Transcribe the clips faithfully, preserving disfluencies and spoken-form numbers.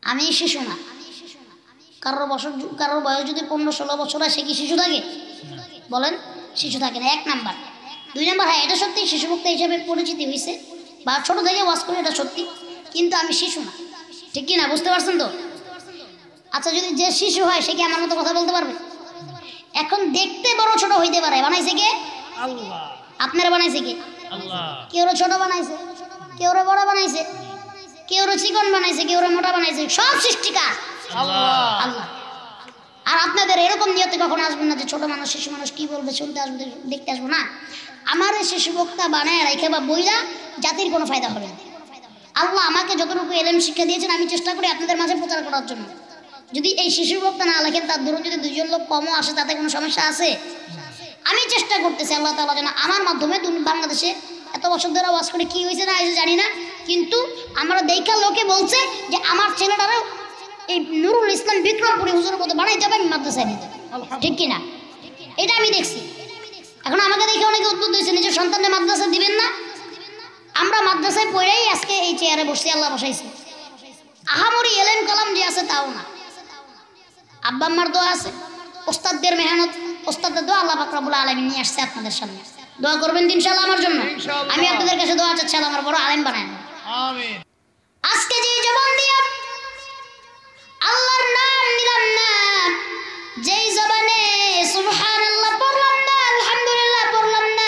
আমি শিশু না। কারোর বছর কারোর বয়স যদি পনেরো ষোলো বছর হয় সে কি শিশু থাকে? বলেন, শিশু থাকে না। এক নাম্বার। দুই নাম্বার, হ্যাঁ এটা সত্যি শিশু বক্তা হিসেবে পরিচিতি হয়েছে বা ছোট থেকে ওয়াজ করি, এটা সত্যি, কিন্তু আমি শিশু না। ঠিক কি না? বুঝতে পারছেন তো? আচ্ছা, যদি যে শিশু হয় সে কি আমার মতো কথা বলতে পারবে? এখন দেখতে বড় ছোট হইতে পারে, বানাইছে কে? আল্লাহ। আপনারা বানাইছে কে? আল্লাহ। কেউ ছোট বানাইছে, কেউ বড় বানাইছে, কেউ চিকন বানাইছে, কেউ মোটা বানাইছে, সব সৃষ্টিকার আল্লাহ। আল্লাহ। আর আপনাদের এরকম নিয়তে কখনো আসবেন না যে ছোট মানুষ শিশু মানুষ কি বলবে শুনতে আসবো দেখতে আসবো না। আমার এই শিশু বক্তা বানায় রেখে বা বইরা জাতির কোনো ফায়দা হবে না। আল্লাহ আমাকে যতটুকু এলেম শিক্ষা দিয়েছেন আমি চেষ্টা করি আপনাদের মাঝে প্রচার করার জন্য। যদি এই শিশু বক্তা না লেখেন, তার ধরুন যদি দুইজন লোক কমও আসে, তাতে কোনো সমস্যা আছে? আমি চেষ্টা করতেছি আল্লাহ তাআলা যেন আমার মাধ্যমে বাংলাদেশে এত বছর ধরে ওয়াজ করে কি হয়েছে না হয়েছে জানি না, কিন্তু আমরা দেখা লোকে বলছে যে আমার ছেলেটারও এই নুরুল ইসলাম বিক্রমপুরী হুজুরের মতো বানাইতে হবে, আমি মাদ্রাসায় দিতে। ঠিক কিনা? এটা আমি দেখছি। এখন আমাকে দেখে অনেকে উদ্যোগ দিয়েছে নিজের সন্তানদের মাদ্রাসা দিবেন না। আমরা মাদ্রাসায় পড়েই আজকে এই চেয়ারে বসছি, আল্লাহ বসাইছে। আহামরি এলেন কালাম যে আছে তাও না। আব্বা আম্মার দোয়া আছে, ওস্তাদদের মেহনত, ওস্তাদদের দোয়া আল্লাহ পাক রব্বুল আলামিন নিয়ে আসছে আপনাদের সামনে। দোয়া করবেন ইনশাআল্লাহ আমার জন্য। আমি আপনাদের কাছে দোয়া চাচ্ছি আল্লাহ আমার বড় আলেম বানায়। আমিন। আজকে যে জবান দিয়ে আল্লাহর নাম নিলাম না, যেই জবানে সুবহানাল্লাহ পড়লাম না, আলহামদুলিল্লাহ পড়লাম না,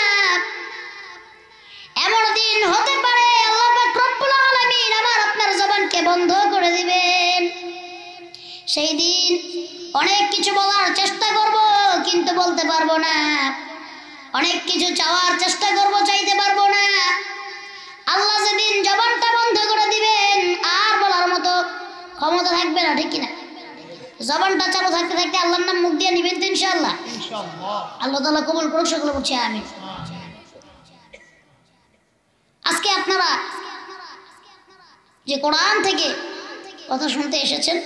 এমন দিন হতে পারে আল্লাহ পাক রব্বুল আলামিন আমার আপনার জবানকে বন্ধ করে দিবেন। সেই দিন অনেক কিছু বলার চেষ্টা করব কিন্তু বলতে পারবো না, অনেক কিছু চাওয়ার চেষ্টা করব চাইতে পারবো না। আল্লাহ যেদিন জবানটা বন্ধ করে দিবেন আর বলার মতো ক্ষমতা থাকবে না। ঠিক কিনা? জবানটা চালু থাকতে থাকতে আল্লাহর নাম মুখ দিয়ে নিবেন তো ইনশাআল্লাহ। ইনশাআল্লাহ। আল্লাহ তাআলা কবুল করুক, সকলে বলছি আমিন। আজকে আপনারা যে কোরআন থেকে কথা শুনতে এসেছেন,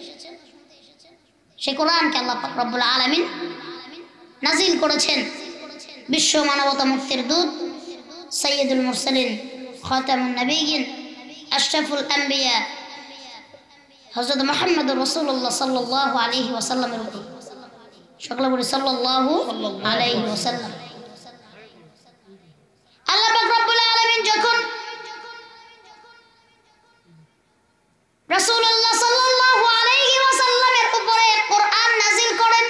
সেই কোরআনকে আল্লাহ পাক রব্বুল আলামিন নাজিল করেছেন বিশ্ব মানবতা মুক্তির দূত সাইয়্যিদুল মুরসালিন খাতামুন নবিয়্যিন আশরাফুল আম্বিয়া হযরত মুহাম্মদুর রাসূলুল্লাহ সাল্লাল্লাহু আলাইহি ওয়াসাল্লামের উপর। সকলে বলি সাল্লাল্লাহু আলাইহি ওয়াসাল্লাম। আল্লাহ পাক রব্বুল আলামিন যখন রাসূলুল্লাহ সাল্লাল্লাহু আলাইহি ওয়াসাল্লামের উপরে কোরআন নাজিল করেন,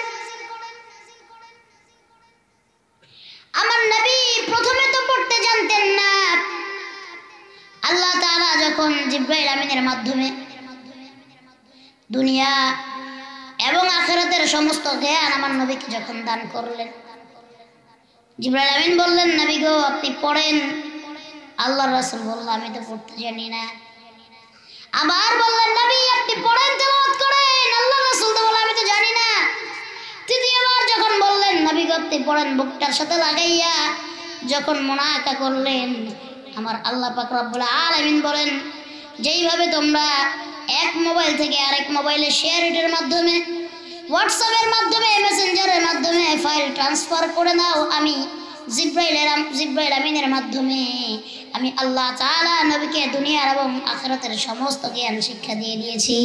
আমার নবী প্রথমে তো পড়তে জানতেন না। আল্লাহ তাআলা যখন জিবরাইল আমিনের মাধ্যমে দুনিয়া এবং আখিরাতের সমস্ত জ্ঞান আমার নবীকে যখন দান করলেন, জিবরাইল আমিন বললেন, নবী গো আপনি পড়েন। আল্লাহর রাসূল বলল, আমি তো পড়তে জানি না। আবার বললেন, নবী আপনি পড়েন, তেলাওয়াত করেন। আল্লাহর রাসূল তো বলল, আমি তো জানি না। তৃতীয়বার যখন বললেন, নবী গো আপনি পড়েন, বুকটার সাথে লাগাইয়া যখন মুনাকা করলেন, আমার আল্লাহ পাক রব্বুল আলামিন বলেন, যেইভাবে তোমরা এক মোবাইল থেকে আরেক মোবাইলে শেয়ারের মাধ্যমে, হোয়াটসঅ্যাপের মাধ্যমে, মেসেঞ্জারের মাধ্যমে ফাইল ট্রান্সফার করে দাও, আমি জিবরাইলের জিবরাইল আমিনের মাধ্যমে আমি আল্লাহ তাআলা নবীকে দুনিয়ার এবং আখিরাতের সমস্ত জ্ঞান শিক্ষা দিয়ে দিয়েছি।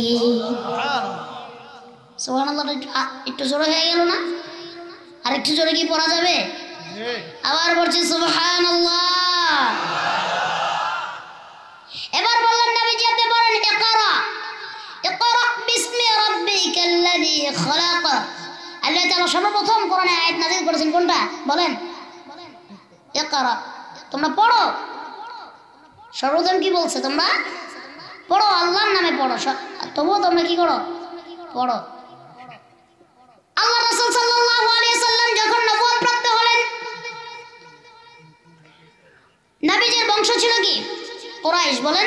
সুবহানাল্লাহ। একটু জোরে হয়ে গেল না? আর একটু জোরে কি পড়া যাবে? আবার বলছি সুবহানাল্লাহ। এবার বললেন, নবীজি আপনি বলেন, ইকরা ইকরা বিসমি রাব্বিকাল্লাযী খালাক। আল্লাহ তাআলা সর্বপ্রথম কোরআনে আয়াত নাযিল করেছেন কোনটা? বলেন। ইকরা, তোমরা পড়ো। সর্বপ্রথম কি বলছে? তোমরা পড়ো, আল্লাহর নামে পড়ো। তবুও তোমরা কি করো? পড়ো। আল্লাহ রাসূল সাল্লাল্লাহু আলাইহি সাল্লাম যখন নবুয়ত প্রাপ্ত হলেন, নবীজির বংশ ছিল কি? কুরাইশ। বলেন,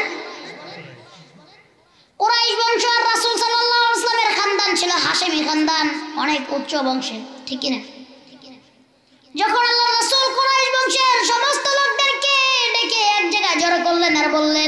কুরাইশ বংশ। আর রাসূল সাল্লাল্লাহু আলাইহি ওয়াসাল্লামের খানদান ছিল হাশেমি খানদান, অনেক উচ্চ বংশের। ঠিক কি না? যখন আল্লাহ রাসূল কুরাইশ বংশের সমস্ত লোকদেরকে ডেকে এক জায়গায় জড়ো করলেন আর বললেন,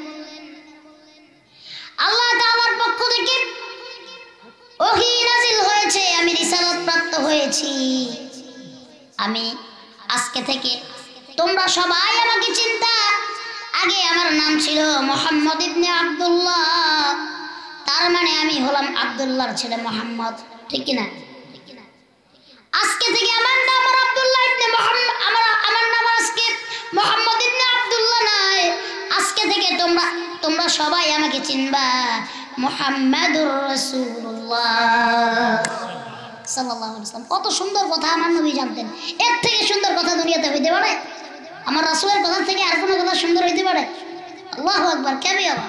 আল্লাহ তাআলার পক্ষ থেকে ওহী নাযিল হয়েছে, আমি রিসালাত প্রাপ্ত হয়েছি। আমি আজকে থেকে তোমরা সবাই আমাকে চিন্তা। আগে আমার নাম ছিল মুহাম্মদ ইবনে আব্দুল্লাহ, তার মানে আমি হলাম আব্দুল্লাহর ছেলে মুহাম্মদ, ঠিক কি না? আজকে থেকে আমার নাম আর আব্দুল্লাহ ইবনে মুহাম্মদ, আমার আমার নাম আজকে মুহাম্মদ ইবনে আব্দুল্লাহ নয়। আজকে থেকে তোমরা তোমরা সবাই আমাকে চিনবা মুহাম্মাদুর রাসূলুল্লাহ সাল্লাল্লাহু আলাইহি ওয়াসাল্লাম। কত সুন্দর কথা আমার নবী জানতেন। এর থেকে সুন্দর কথা দুনিয়াতে হইতে পারে? আমার রাসূলের কথা থেকে আর কোনো কথা সুন্দর হইতে পারে? আল্লাহু আকবার, কেবি আবার।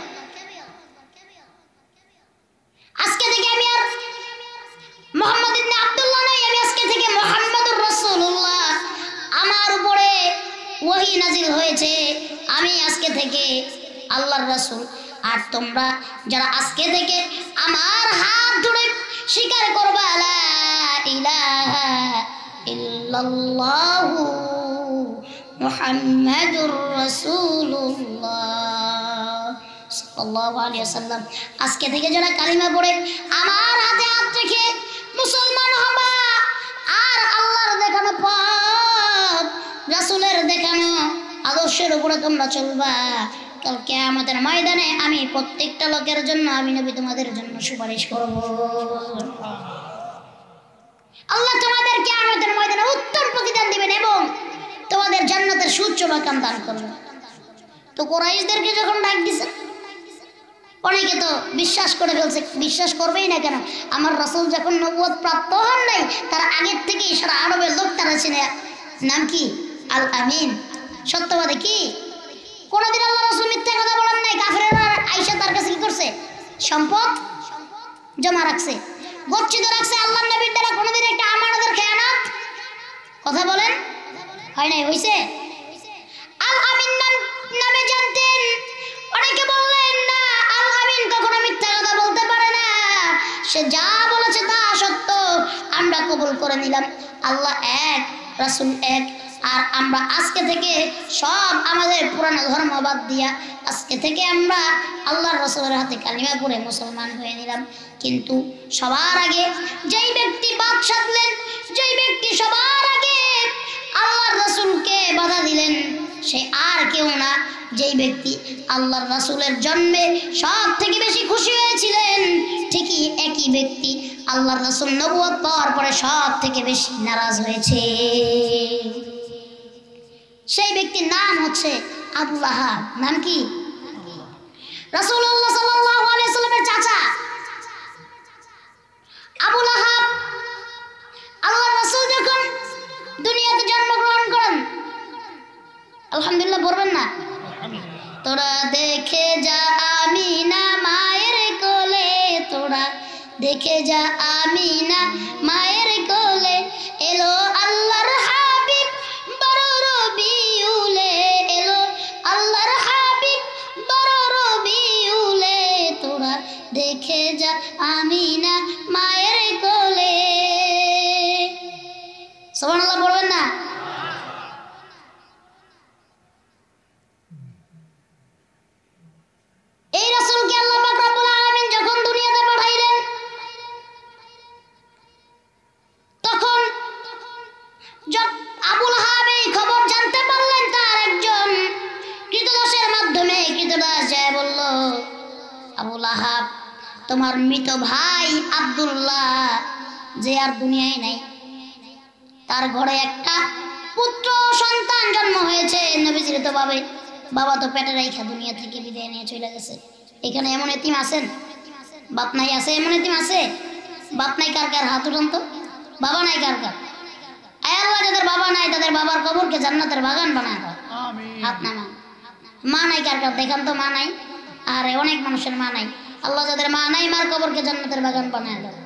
আজকে থেকে আমি আর মুহাম্মদ ইবনে আব্দুল্লাহ নই, আমি আজকে থেকে মুহাম্মাদুর রাসূলুল্লাহ। আমার উপরে ওহী নাজিল হয়েছে, আমি আজকে থেকে আল্লাহর রাসূল। আর তোমরা যারা আজকে থেকে আমার হাত ধরে স্বীকার করবা লা ইলাহা ইল্লাল্লাহু মুহাম্মাদুর রাসূলুল্লাহ সাল্লাল্লাহু আলাইহি ওয়াসাল্লাম, আজকে থেকে যারা কালিমা পড়ে আমার হাতে হাত রেখে মুসলমান হবা, আর আল্লাহর দেখানো পথ, রাসূলের দেখানো আদর্শের উপরে তোমরা চলবা, কাল কিয়ামতের ময়দানে আমি প্রত্যেকটা লোকের জন্য, আমি নবী তোমাদের জন্য সুপারিশ করব। আল্লাহ তোমাদের কিয়ামতের ময়দানে উত্তম প্রতিদান দিবেন এবং তোমাদের জান্নাতের সুউচ্চ মাকাম দান করবেন। তো কুরাইশদেরকে যখন ডাক দিয়েছে, অনেকে তো বিশ্বাস করে ফেলছে, বিশ্বাস করবেই না কেন? আমার রাসূল যখন নবুয়ত প্রাপ্ত হন নাই, তার আগের থেকেই সারা আরবের লোক তারা চিনে। নাম কি? আল আমিন, সত্যবাদী। কি কোনদিন আল্লাহ রাসূল মিথ্যা কথা বলেন নাই। কাফেররা আয়েশা তার কাছে কি করছে? সম্পদ জমা রাখছে, গচ্ছিত রাখছে। আল্লাহর নবীর দ্বারা কোনদিন একটা আমানতের খেয়ানত কথা বলেন হয় নাই? হইছে? আল আমিন নামে জানতেন। অনেকে বললেন না, আল আমিন কখনো মিথ্যা কথা বলতে পারে না, সে যা বলেছে তা সত্য, আমরা কবুল করে নিলাম। আল্লাহ এক, রাসূল এক, আর আমরা আজকে থেকে সব আমাদের পুরানো ধর্ম বাদ দিয়া আজকে থেকে আমরা আল্লাহর রাসূলের হাতে কালিমা পড়ে মুসলমান হয়ে নিলাম। কিন্তু সবার আগে যেই ব্যক্তি বাদ সাধলেন, যেই ব্যক্তি সবার আগে আল্লাহর রাসূলকে বাধা দিলেন, সে আর কেউ না, যেই ব্যক্তি আল্লাহর রাসূলের জন্মে সব থেকে বেশি খুশি হয়েছিলেন, ঠিকই একই ব্যক্তি আল্লাহর রাসূল নবুয়ত পাওয়ার পরে সব থেকে বেশি নারাজ হয়েছে। সেই ব্যক্তির নাম হচ্ছে আবু লাহাব। নাম কি? রাসূলুল্লাহ সাল্লাল্লাহু আলাইহি ওয়াসাল্লামের চাচা আবু লাহাব। আল্লাহর রাসূল যখন দুনিয়াতে জন্মগ্রহণ করেন, আলহামদুলিল্লাহ বলবেন না? তোরা দেখে যা আমিনা মায়ের কোলে, তোরা দেখে যা আমিনা মায়ের কোলে, এলো আল্লাহর হাবিব বড় রবিউলে, এলো আল্লাহর হাবিব বড় রবিউলে, তোরা দেখে যা আমিনা মায়ের কোলে। সুবহানাল্লাহ বলবেন না? এই রাসূলকে আল্লাহ পাক রব্বুল আলামিন যখন দুনিয়াতে পাঠাইলেন, তখন আবু লাহাব এই খবর জানতে পারলেন। তার একজন কৃতদাসের মাধ্যমে কৃতদাস যায় বলল, আবু লাহাব, তোমার মৃত ভাই আব্দুল্লাহ যে আর দুনিয়ায় নাই, তার ঘরে একটা পুত্র সন্তান জন্ম হয়েছে। নবীজির তো ভাবে বাবা তো পেটে রাইখা দুনিয়া থেকে বিদায় নিয়ে চলে গেছে। এখানে এমন এতিম আছেন? বাপ নাই আছে? এমন এতিম আছে? বাপ নাই কার কার? হাত উঠান তো। বাবা নাই কার কার? আয় আল্লাহ, যাদের বাবা নাই তাদের বাবার কবরকে জান্নাতের বাগান বানায় দাও। হাত নামান। মা নাই কার কার? দেখান তো মা নাই। আর অনেক মানুষের মা নাই। আল্লাহ যাদের মা নাই, মার কবরকে জান্নাতের বাগান বানায় দাও।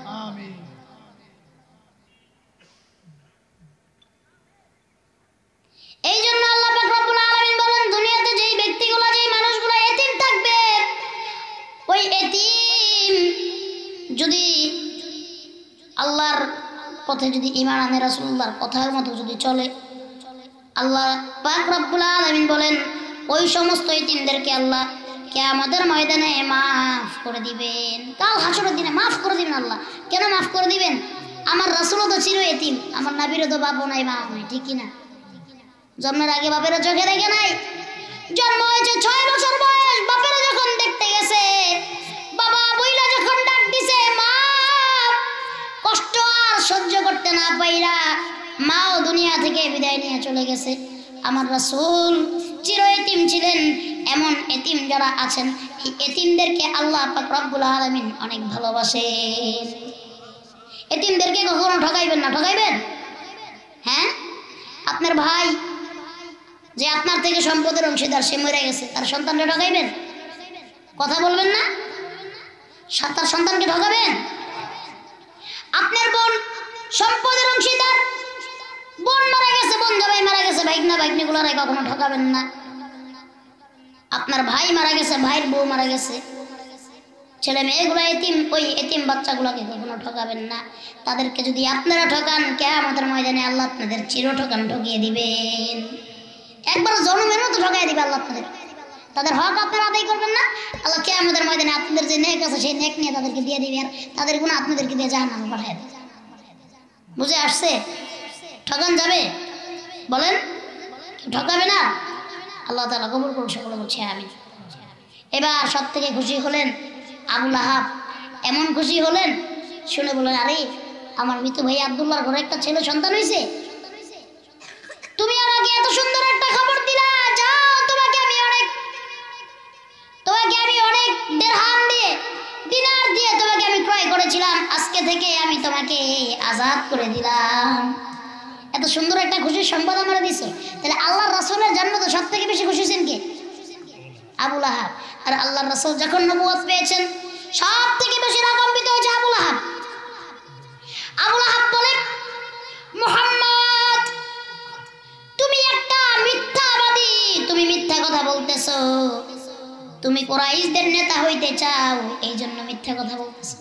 এই জন্য আল্লাহ পাক রব্বুল আলামিন বলেন, দুনিয়াতে যেই ব্যক্তিগুলো, যেই মানুষগুলো এতিম থাকবে, ওই এতিম যদি আল্লাহর পথে যদি ঈমান আনে, রাসূলুল্লাহর কথার মতো যদি চলে, আল্লাহ পাক রব্বুল আলামিন বলেন ওই সমস্ত এতিমদেরকে আল্লাহ কিয়ামতের ময়দানে মাফ করে দিবেন। কাল হাসরের দিনে মাফ করে দিবেন আল্লাহ। কেন মাফ করে দিবেন? আমার রাসূলও তো ছিল এতিম, আমার নবীরও তো বাপও নাই, মা নাই, ঠিক কি না? জন্মের আগে বাপেরা চোখে দেখে নাই। জন্ম হয়েছে ছয় বছর বয়স, বাপেরা যখন দেখতে গেছে, বাবা বইলা যখন মাও দুনিয়া থেকে বিদায় নিয়ে চলে গেছে। আমার রাসূল চির এতিম ছিলেন। এমন এতিম যারা আছেন, এই এতিমদেরকে আল্লাহ পাক রব্বুল আলামিন অনেক ভালোবাসেন। এতিমদেরকে কখনো ঠকাইবেন না। ঠকাইবেন? হ্যাঁ, আপনার ভাই যে আপনার থেকে সম্পদের অংশীদার, সে মরে গেছে, তার সন্তানকে ঠকাইবেন? কথা বলবেন না? তার সন্তানকে ঠকাবেন? আপনার বোন সম্পদের অংশীদার, বোন মারা গেছে, বোন জামাই মারা গেছে, ভাইগনা ভাইগনিগুলোরে কখনো ঠকাবেন না। আপনার ভাই মারা গেছে, ভাইয়ের বউ মারা গেছে, ছেলে মেয়েগুলো এতিম, ওই এতিম বাচ্চাগুলোকে কখনো ঠকাবেন না। তাদেরকে যদি আপনারা ঠকান, কিয়ামতের ময়দানে আল্লাহ আপনাদের চির ঠকান ঠকিয়ে দিবেন। একবার জন্মের মতো ঠকাই দিবে আল্লাহ আপনাদের। তাদের হক আপনারা আদায় করবেন না, আল্লাহ কিয়ামতের ময়দানে আপনাদের যে নেক আছে সেই নেক নিয়ে তাদেরকে দিয়ে দিবে, আর তাদের গুনাহ আপনাদেরকে দিয়ে জাহান্নামে পাঠিয়ে দেবে। বুঝে আসছে? ঠকান যাবে? বলেন, ঠকাবে না? আল্লাহ তাআলা কবুল করুন, সকলে বলছি আমিন। এবার সব থেকে খুশি হলেন আবু লাহাব। এমন খুশি হলেন, শুনে বলেন, আরে আমার মৃত ভাই আব্দুল্লাহর ঘরে একটা ছেলে সন্তান হয়েছে, তুমি আমাকে এত সুন্দর একটা খবর দিলা, যাও তোমাকে আমি অনেক তোমাকে আমি অনেক দিরহাম দিয়ে, দিনার দিয়ে তোমাকে আমি ক্রয় করেছিলাম, আজকে থেকে আমি তোমাকে আজাদ করে দিলাম। এত সুন্দর একটা খুশির সংবাদ আমরা দিছো। তাহলে আল্লাহর রাসূলের জান্নাতে সব থেকে বেশি খুশি হয়েছেন কে? আবু লাহাব। আর আল্লাহর রাসূল যখন নবুয়ত পেয়েছেন, সব থেকে বেশি রাগান্বিত হয়েছে আবু লাহাব। আবু লাহাব বলে, মুহাম্মদ তুমি একটা মিথ্যাবাদী, তুমি মিথ্যা কথা বলতেছো, তুমি কুরাইশদের নেতা হইতে চাও, এই জন্য মিথ্যা কথা বলতেছো।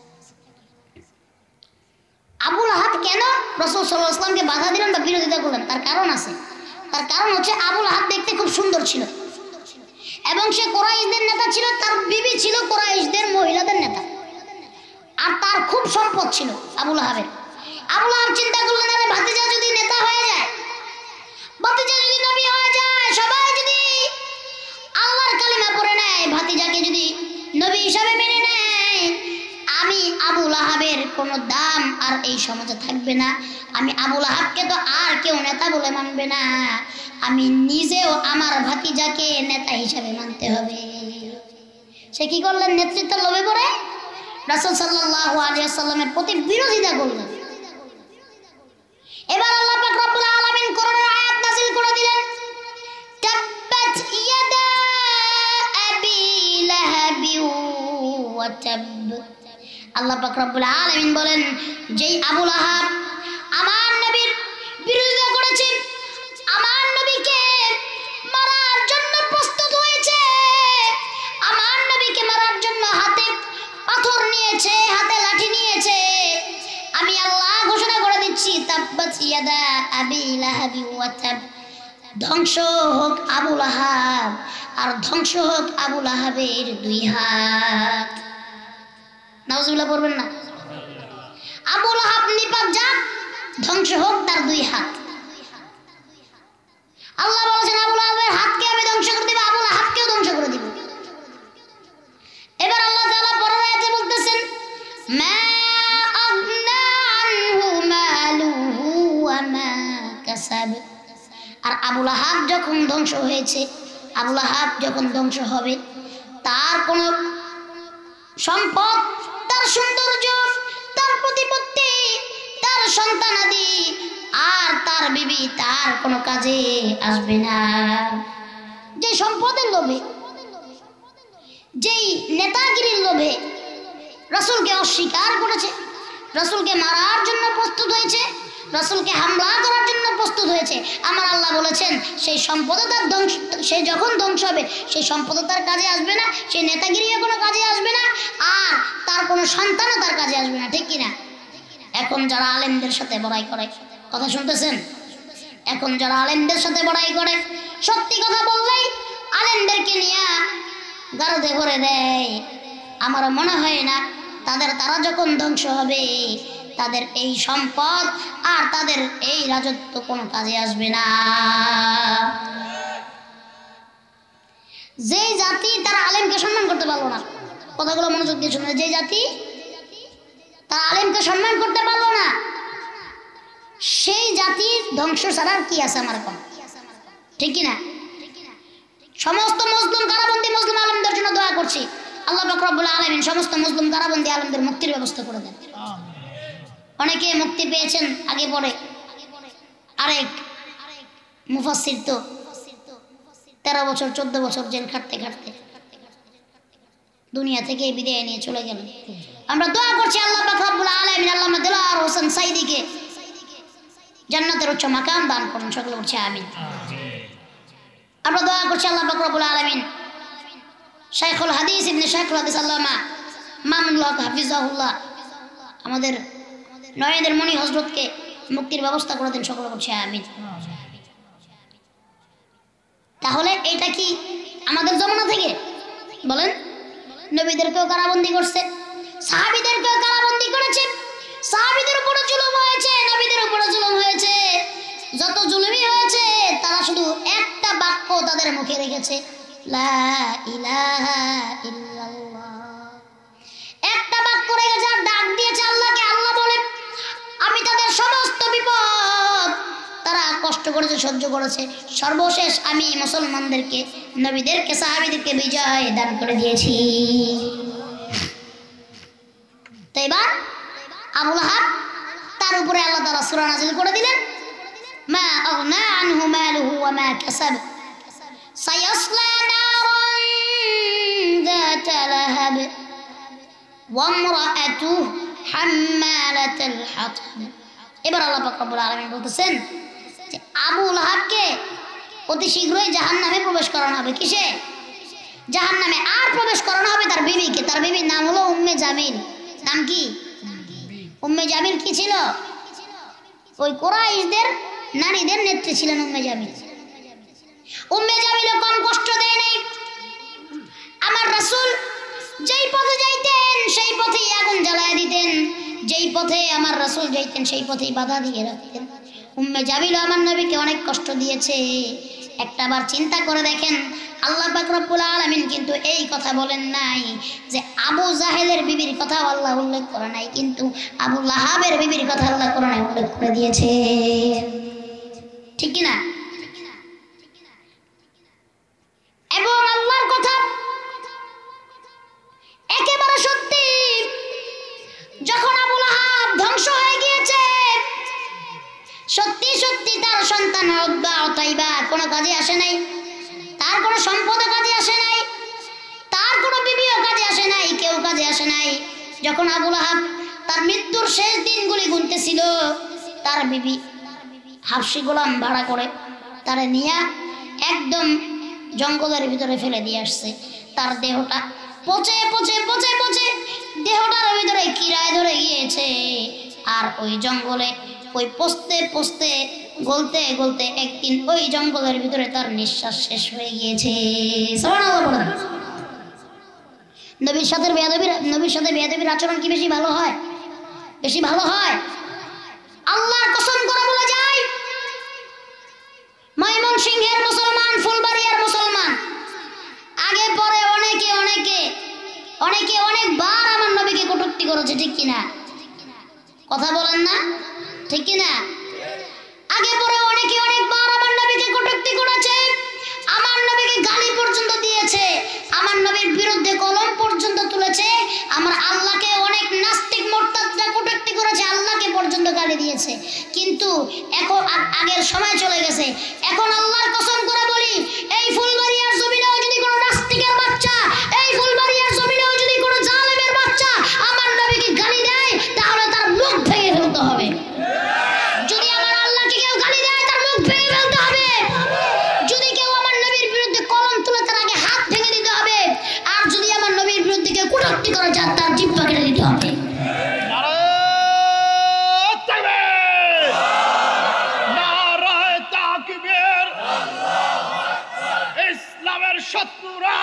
আবু লাহাব কেন রাসূল সাল্লাল্লাহু আলাইহি ওয়াসাল্লামকে বাধা দিলেন বা বিরোধিতা করলেন? তার কারণ আছে। তার কারণ হচ্ছে আবু লাহাব দেখতে খুব সুন্দর ছিল এবং সে কুরাইশদের নেতা ছিল, তার বিবি ছিল কুরাইশদের মহিলাদের নেতা, আর তার খুব সম্পদ ছিল আবু লাহাবের। আবু লাহাব চিন্তা করলেন, আরে ভাতিজা যদি নেতা হয়ে যায়, ভাতিজা যদি নবী হয়ে যায়, সবাই যদি আল্লাহর কালিমা পড়ে নেয়, ভাতিজাকে যদি নবী হিসাবে মেনে নেয়, আমি আবু লাহাবের কোনো দাম আর এই সমাজে থাকবে না। আমি আবু লাহাবকে তো আর কেউ নেতা বলে মানবে না, আমি নিজেও আমার ভাতিজাকে নেতা হিসাবে মানতে হবে। সে কি করলেন? নেতৃত্বের লোভে পড়ে রাসূল সাল্লাল্লাহু আলাইহি ওয়াসাল্লামের প্রতি বিরোধিতা করলেন। এবার আল্লাহ পাক রব্বুল আলামিন কোরআনের আয়াত নাযিল করে দিলেন, তাব্বাত ইয়াদা আবি লাহাবি ওয়া তাব। আল্লাহ পাক রব্বুল আলামিন বলেন, যেই আবু লাহাব আমার নবীর বিরোধিতা করেছে, আমার নবীকে মারার জন্য প্রস্তুত হয়েছে, আমার নবীকে মারার জন্য হাতে পাথর নিয়েছে, হাতে লাঠি নিয়েছে, আমি আল্লাহ ঘোষণা করে দিচ্ছি, তাব্বাত ইয়াদা আবি লাহাবি ওয়া তাব, ধ্বংস হোক আবু লাহাব, আর ধ্বংস হোক আবু লাহাবের দুই হাত। নাউজুবিল্লাহ পড়বেন না? আবু লাহাব নিপাত যাক, ধ্বংস হোক তার দুই হাত। আল্লাহ বলেছেন, আবু লাহাবের হাতকে আমি ধ্বংস করে দিব, আবু লাহাবকেও ধ্বংস করে দিব। এবার আল্লাহ তাআলা পরের আয়াতে বলতেছেন, মা আগনা আনহু মালুহু ওয়া মা কাসাব। আর আবু লাহাব যখন ধ্বংস হয়েছে, আবু লাহাব যখন ধ্বংস হবে, তার কোন সম্পদ, তার সৌন্দর্য, তার প্রতিপত্তি, তার সন্তানাদি আর তার বিবি তার কোনো কাজে আসবে না। যে সম্পদের লোভে, যেই নেতাগিরির লোভে রাসূলকে অস্বীকার করেছে, রাসূলকে মারার জন্য প্রস্তুত হয়েছে, রাসূলকে হামলা করার জন্য প্রস্তুত হয়েছে, আমার আল্লাহ বলেছেন সেই সম্পদ তার ধ্বংস, সে যখন ধ্বংস হবে সেই সম্পদ তার কাজে আসবে না, সেই নেতাগিরিও কোনো কাজে আসবে না, আর তার কোনো সন্তানও তার কাজে আসবে না। ঠিক কিনা? এখন যারা আলেমদের সাথে বড়াই করে, কথা শুনতেছেন? এখন যারা আলেমদের সাথে বড়াই করে, সত্যি কথা বললেই আলেমদেরকে নিয়ে গারদে ভরে দেয়, আমার মনে হয় না তাদের, তারা যখন ধ্বংস হবে তাদের এই সম্পদ আর তাদের এই রাজত্ব কোনো কাজে আসবে না। যে জাতি তারা আলেমকে সম্মান করতে পারলো না, কথাগুলো মনোযোগ দিয়ে শুনে, যে জাতি তারা আলেমকে সম্মান করতে পারলো না, সেই জাতির ধ্বংস ছাড়া আর কি আছে আমার এখন, ঠিক কি না? সমস্ত মুসলিম কারাবন্দী মুসলিম আলেমদের জন্য দোয়া করছি, আল্লাহ পাক রব্বুল আলামিন সমস্ত মুসলিম কারাবন্দী আলেমদের মুক্তির ব্যবস্থা করে দেন। অনেকে মুক্তি পেয়েছেন আগে পরে, আরেক মুফাসসির তো তেরো বছর চোদ্দ বছর জেল খাটতে খাটতে দুনিয়া থেকে বিদায় নিয়ে চলে গেলেন। আমরা দোয়া করছি আল্লাহ পাক রব্বুল আলামিন আল্লামা দেলোয়ার হোসেন সাইদিকে জান্নাতের উচ্চ মাকাম দান করুন, সকলে বলছি আমিন। আমরা দোয়া করছি আল্লাহ পাক রব্বুল আলামিন শাইখুল হাদিস ইবনে শাইখুল হাদিস আল্লামা মামুনুল হক হাফিজাহুল্লাহ আমাদের নয়নের মনি হযরতকে মুক্তির ব্যবস্থা করে দেন, সকলে বলছি আমিন। তাহলে এটা কি আমাদের জমানা থেকে? বলেন, নবীদেরকেও কারাবন্দী করছে, সাহাবীদেরকেও কারাবন্দী করেছে, সাহাবীদের উপরে জুলুম হয়েছে, নবীদের উপরে জুলুম হয়েছে, যত জুলুমই হয়েছে তারা শুধু একটা বাক্য তাদের মুখে রেখেছে, লা ইলাহা ইল্লাল্লাহ। একটা বাক্য রেখেছে আর ডাক দিয়েছে আল্লাহকে। আল্লাহ বলেন আমি তাদের সমস্ত বিপদ তারা কষ্ট করেছে, সহ্য করেছে, সর্বশেষ আমি মুসলমানদেরকে, নবীদেরকে, সাহাবীদেরকে বিজয় দান করে দিয়েছি। তো এবার আবু লাহাব, তার উপরে আল্লাহ তাআলা সূরা নাযিল করে দিলেন, মা আগনা আনহু মালুহু ওয়া মা কাসাব সায়াসলা নারান যাতা লাহাব ওয়া ইমরাআতুহু হাম্মালাতাল হাতাব। এবার আল্লাহ পাক রব্বুল আলামিন বলতেছেন যে আবু লাহাবকে অতি শীঘ্রই জাহান্নামে প্রবেশ করানো হবে। কিসে? জাহান্নামে। আর প্রবেশ করানো হবে তার বিবিকে। তার বিবির নাম হলো উম্মে জামিল। নাম কি? উম্মে জামিল কি ছিল? ওই কুরাইশদের নারীদের নেত্রী ছিলেন উম্মে জামিল। উম্মে জামিলও কম কষ্ট দেয় নাই। আমার রাসূল যেই পথে যাইতেন সেই পথেই আগুন জ্বালায় দিতেন, যেই পথে আমার রাসূল যাইতেন সেই পথেই বাধা দিয়ে রাখতেন। উম্মে জামিলও আমার নবীকে অনেক কষ্ট দিয়েছে। একটাবার চিন্তা করে দেখেন, আল্লাহ পাক রব্বুল আলামিন কিন্তু এই কথা বলেন নাই যে আবু জাহেলের বিবির কথা আল্লাহ উল্লেখ করে নাই, কিন্তু আবু লাহাবের বিবির কথা আল্লাহ কোরআনে উল্লেখ করে দিয়েছে, ঠিক কি না? এবং আল্লাহর কথা একেবারে সত্যি। যখন আবু লাহাব ধ্বংস হয়ে গিয়েছে, সত্যি সত্যি তার সন্তান উতবা উতাইবা কোনো কাজে আসে নাই, তার কোনো সম্পদ কাজে আসে নাই, তার কোনো বিবিও কাজে আসে নাই, কেউ কাজে আসে নাই। যখন আবু লাহাব তার মৃত্যুর শেষ দিনগুলি গুনতেছিল, তার বিবি হাবশী গোলাম ভাড়া করে তারে নিয়ে একদম জঙ্গলের ভিতরে ফেলে দিয়ে আসছে। তার দেহটা পচে পচে পচে পচে দেহটার ভিতরে কিরায় ধরে গিয়েছে। আর ওই জঙ্গলে ওই পচতে পচতে গলতে গলতে একদিন ওই জঙ্গলের ভিতরে তার নিঃশ্বাস শেষ হয়ে গিয়েছে। সুবহানাল্লাহ বলেন। নবীর সাথে বেয়াদবির নবীর সাথে বেয়াদবির আচরণ কি বেশি ভালো হয়? বেশি ভালো হয়। আল্লাহর কসম করে বলা যায়, ময়মনসিংহের মুসলমান, ফুলবাড়িয়ার মুসলমান, আগে পরে অনেকে অনেকে অনেকে অনেকবার আমার নবীকে কটূক্তি করেছে, ঠিক কিনা? কথা বলেন না, ঠিক কিনা? আগে পরে অনেকে অনেকবার আমার নবীকে কটূক্তি করেছে, আমার নবীকে গালি পর্যন্ত দিয়েছে, আমার নবীর বিরুদ্ধে কলম পর্যন্ত তুলেছে, আমার আল্লাহকে অনেক নাস্তিক মুরতাদরা কটূক্তি করেছে, আল্লাহকে পর্যন্ত গালি দিয়েছে। কিন্তু এখন আগের সময় চলে গেছে। এখন আল্লাহর কসম করে বলি, এই ফুলবাড়িয়ার জমিনেও যদি কোনো নাস্তিকের বাচ্চা, এই ফুলবাড়িয়ার জমিনেও যদি কোনো জালেমের বাচ্চা আমার নবীকে গালি দেয়, তাহলে তার মুখ ভেঙে ফেলতে হবে। যদি আমার আল্লাহকে কেউ গালি দেয়, তার মুখ ভেঙে ফেলতে হবে। যদি কেউ আমার নবীর বিরুদ্ধে কলম তুলে, তার আগে হাত ভেঙে দিতে হবে। আর যদি আমার নবীর বিরুদ্ধে কেউ কটূক্তি করে, তার জিহ্বা কেটে দিতে হবে। শত্রুরা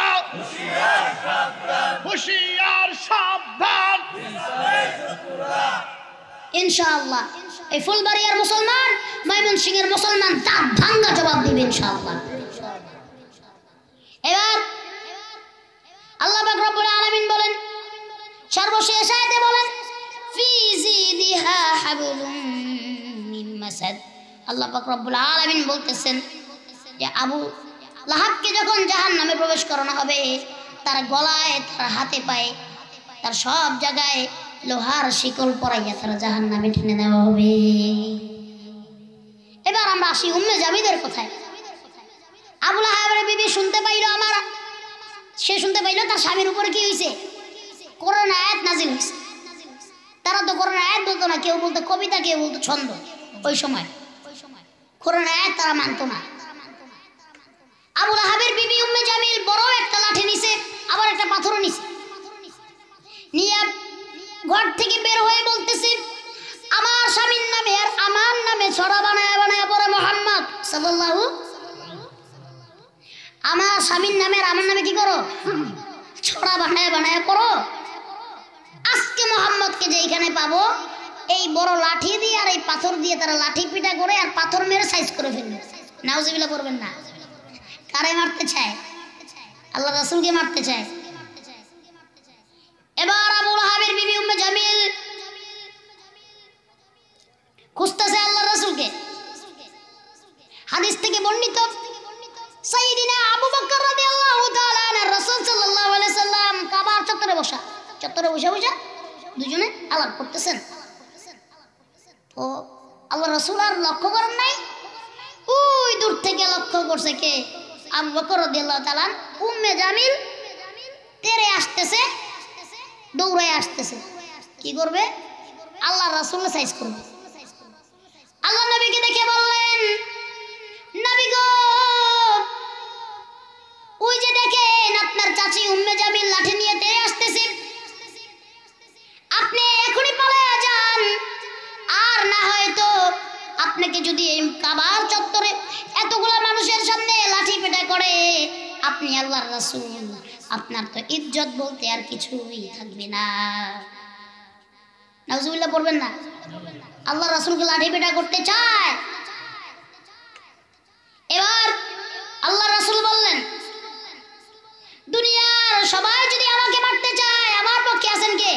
হুঁশিয়ার সাবধান। ইনশাআল্লাহ এই ফুলবাড়িয়ার মুসলমান, ময়মনসিংহের মুসলমান দাঁত ভাঙ্গা জবাব দিবে ইনশাআল্লাহ। এবার আল্লাহ পাক রব্বুল আলামিন বলেন, সর্বশেষ আয়াতে বলেন, ফি জিদিহা হাবলুম মিন মাসাদ। আল্লাহ পাক রব্বুল আলামিন বলতেছেন যে আবু লাহাবকে যখন জাহান্নামে প্রবেশ করানো হবে, তার গলায়, তার হাতে পায়ে, তার সব জায়গায় লোহার শিকল পরাইয়া তার জাহান্নামে টেনে দেওয়া হবে। এবার আমরা আসি উম্মে জামিলের কথায়। আবু লাহাবের বিবি শুনতে পাইল, আমার সে শুনতে পাইল তার স্বামীর উপরে কি হয়েছে, কোরআন আয়াত নাজিল হয়েছে। তারা তো কোরআন আয়াত বলতো না, কেউ বলতো কবিতা, কেউ বলতো ছন্দ। ওই সময় কোরআন আয়াত তারা মানতো না। আবু লাহাবের বিবি উম্মে জামিল বড় একটা লাঠি নিছে, আবার একটা পাথরও নিছে, নিয়ে ঘর থেকে বের হয়ে বলতেছে, আমার স্বামীর নামে আর আমার নামে ছড়া বানায় বানায় পড়ে মুহাম্মদ সাল্লাল্লাহু, আমার স্বামীর নামে আর আমার নামে কি করো, ছড়া বানায় বানায় পড়ো। আজকে মোহাম্মদকে যেখানে পাবো এই বড় লাঠি দিয়ে আর এই পাথর দিয়ে তারা লাঠি পিটা করে আর পাথর মেরে সাইজ করে ফেলবে। নাউজুবিল্লাহ করবেন না। কারে মারতে চায়? আল্লাহ রাসূলকে মারতে চায়। এবার আবু লাহাবের বিবি উম্মে জামিল খুঁজতেছে আল্লাহ রাসূলকে। হাদিস থেকে বর্ণিত সাইয়্যিদিনা আবু বকর রাদিয়াল্লাহু তাআলা আনহু রাসূল সাল্লাল্লাহু আলাইহি সাল্লাম কাবার চত্বরে বসা, চত্বরে বসে বসে দুজনে আলাপ করতেছেন। তো আল্লাহ রাসূল আর লক্ষ্য করেন নাই, ওই দূর থেকে লক্ষ্য করছে কে, আবু বকর রাদিয়াল্লাহু তাআলা। উম্মে জামিল তেরে আসতেছে, দৌড়ায় আসতেছে, কি করবে, আল্লাহ রাসূল সাইজ করবে। আল্লাহ নবীকে দেখে বললেন, নবী গো, ওই যে দেখেন আপনার চাচি উম্মে জামিল লাঠি নিয়ে তেরে আসতেছে, আপনি এখনই পালায়া যান, আর না হয়তো আপনাকে যদি এই কাবার চত্বরে এতগুলা মানুষের সামনে লাঠি পেটা করে, আপনি আল্লাহর রাসূল, আপনার তো ইজ্জত বলতে আর কিছুই থাকবে না। নাউজুবিল্লাহ পড়বেন না। আল্লাহর রাসূলকে লাঠি পেটা করতে চায়। এবার আল্লাহর রাসূল বললেন, দুনিয়ার সবাই যদি আমাকে মারতে চায়, আমার পক্ষে আছেন কে?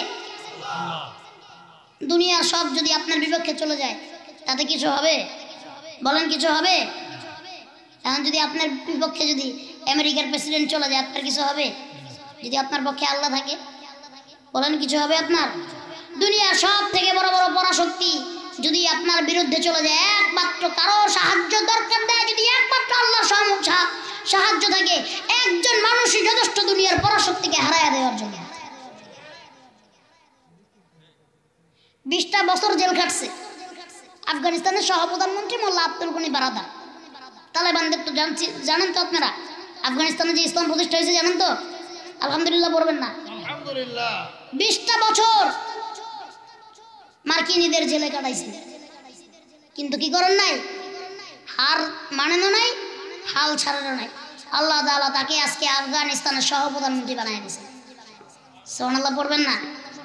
দুনিয়ার সব যদি আপনার বিপক্ষে চলে যায়, তাতে কিছু হবে? বলেন কিছু হবে? এখন যদি আপনার বিপক্ষে যদি আমেরিকার প্রেসিডেন্ট চলে যায়, আপনার কিছু হবে? যদি আপনার পক্ষে আল্লাহ থাকে, বলেন কিছু হবে আপনার? দুনিয়ার সব থেকে বড় বড় পরাশক্তি যদি আপনার বিরুদ্ধে চলে যায়, একমাত্র কারো সাহায্য দরকার দেয়, যদি একমাত্র আল্লাহর সাহায্য থাকে, একজন মানুষই যথেষ্ট দুনিয়ার পরাশক্তিকে হারায় দেওয়ার জন্য। বিশটা বছর জেল খাটছে আফগানিস্তানের সহপ্রধানমন্ত্রী মোল্লা আব্দুল গনি বারাদার। তালেবানদের তো জানেন তো আপনারা, আফগানিস্তানে যে ইসলাম প্রতিষ্ঠা হয়েছে জানেন তো? আলহামদুলিল্লাহ বলবেন না? আলহামদুলিল্লাহ। বিশটা বছর মার্কিনীদের জেলে কাটাইছে, কিন্তু কি করেন নাই, হার মানেনও নাই, হাল ছাড়ানো নাই। আল্লাহ তাআলা তাকে আজকে আফগানিস্তানের সহপ্রধানমন্ত্রী বানায় দিয়েছে। সুবহানাল্লাহ পড়বেন না?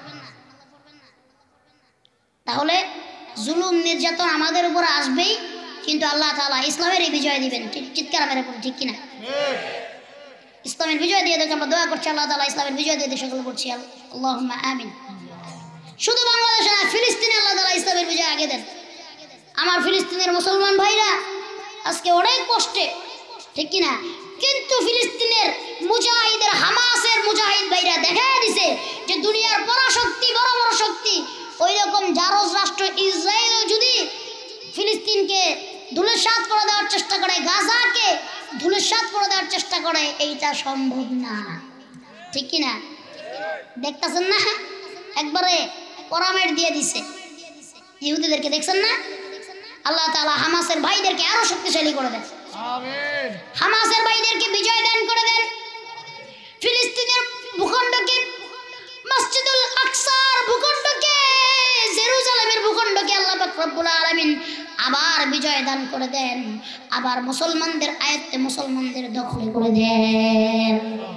তাহলে জুলুম নির্যাতন আমাদের উপর আসবেই, কিন্তু আল্লাহ তাআলা ইসলামের বিজয় দিবেন। চিৎকার মেরে পড়ে ঠিক কিনা? ইসলামের বিজয় দিয়ে দেখে আমরা দোয়া করছি, আল্লাহ তাআলা ইসলামের বিজয় দিয়ে সকল করছি, আল্লাহুম্মা আমিন। শুধু বাংলাদেশে না, ফিলিস্তিনে আল্লাহ তাআলা ইসলামের বিজয় আগে দেন। আমার ফিলিস্তিনের মুসলমান ভাইরা আজকে অনেক কষ্টে, ঠিক কিনা? কিন্তু ফিলিস্তিনের মুজাহিদের, হামাসের মুজাহিদ ভাইরা দেখা দিছে যে দুনিয়ার পরাশক্তি, বড় বড় শক্তি, ওই রকম জারজ রাষ্ট্র ইসরায়েল যদি ফিলিস্তিনকে ধূলিসাৎ করে দেওয়ার চেষ্টা করে, গাজাকে ধূলিসাৎ করে দেওয়ার চেষ্টা করে, এইটা সম্ভব না, ঠিক কিনা? দেখতেছেন না, একবারে পরামেট দিয়ে দিছে ইহুদিদেরকে, দেখছেন না? আল্লাহ তাআলা হামাসের ভাইদেরকে আরো শক্তিশালী করে দেন। আমিন। হামাসের ভাইদেরকে বিজয় দান করে দেন। ফিলিস্তিনের ভূখণ্ডকে, মসজিদুল আকসার ভূখণ্ডকে, জেরুজালেমের ভূখণ্ডকে আল্লাহ পাক রব্বুল আলামিন আবার বিজয় দান করে দেন, আবার মুসলমানদের আয়ত্তে, মুসলমানদের দখলে করে দেন।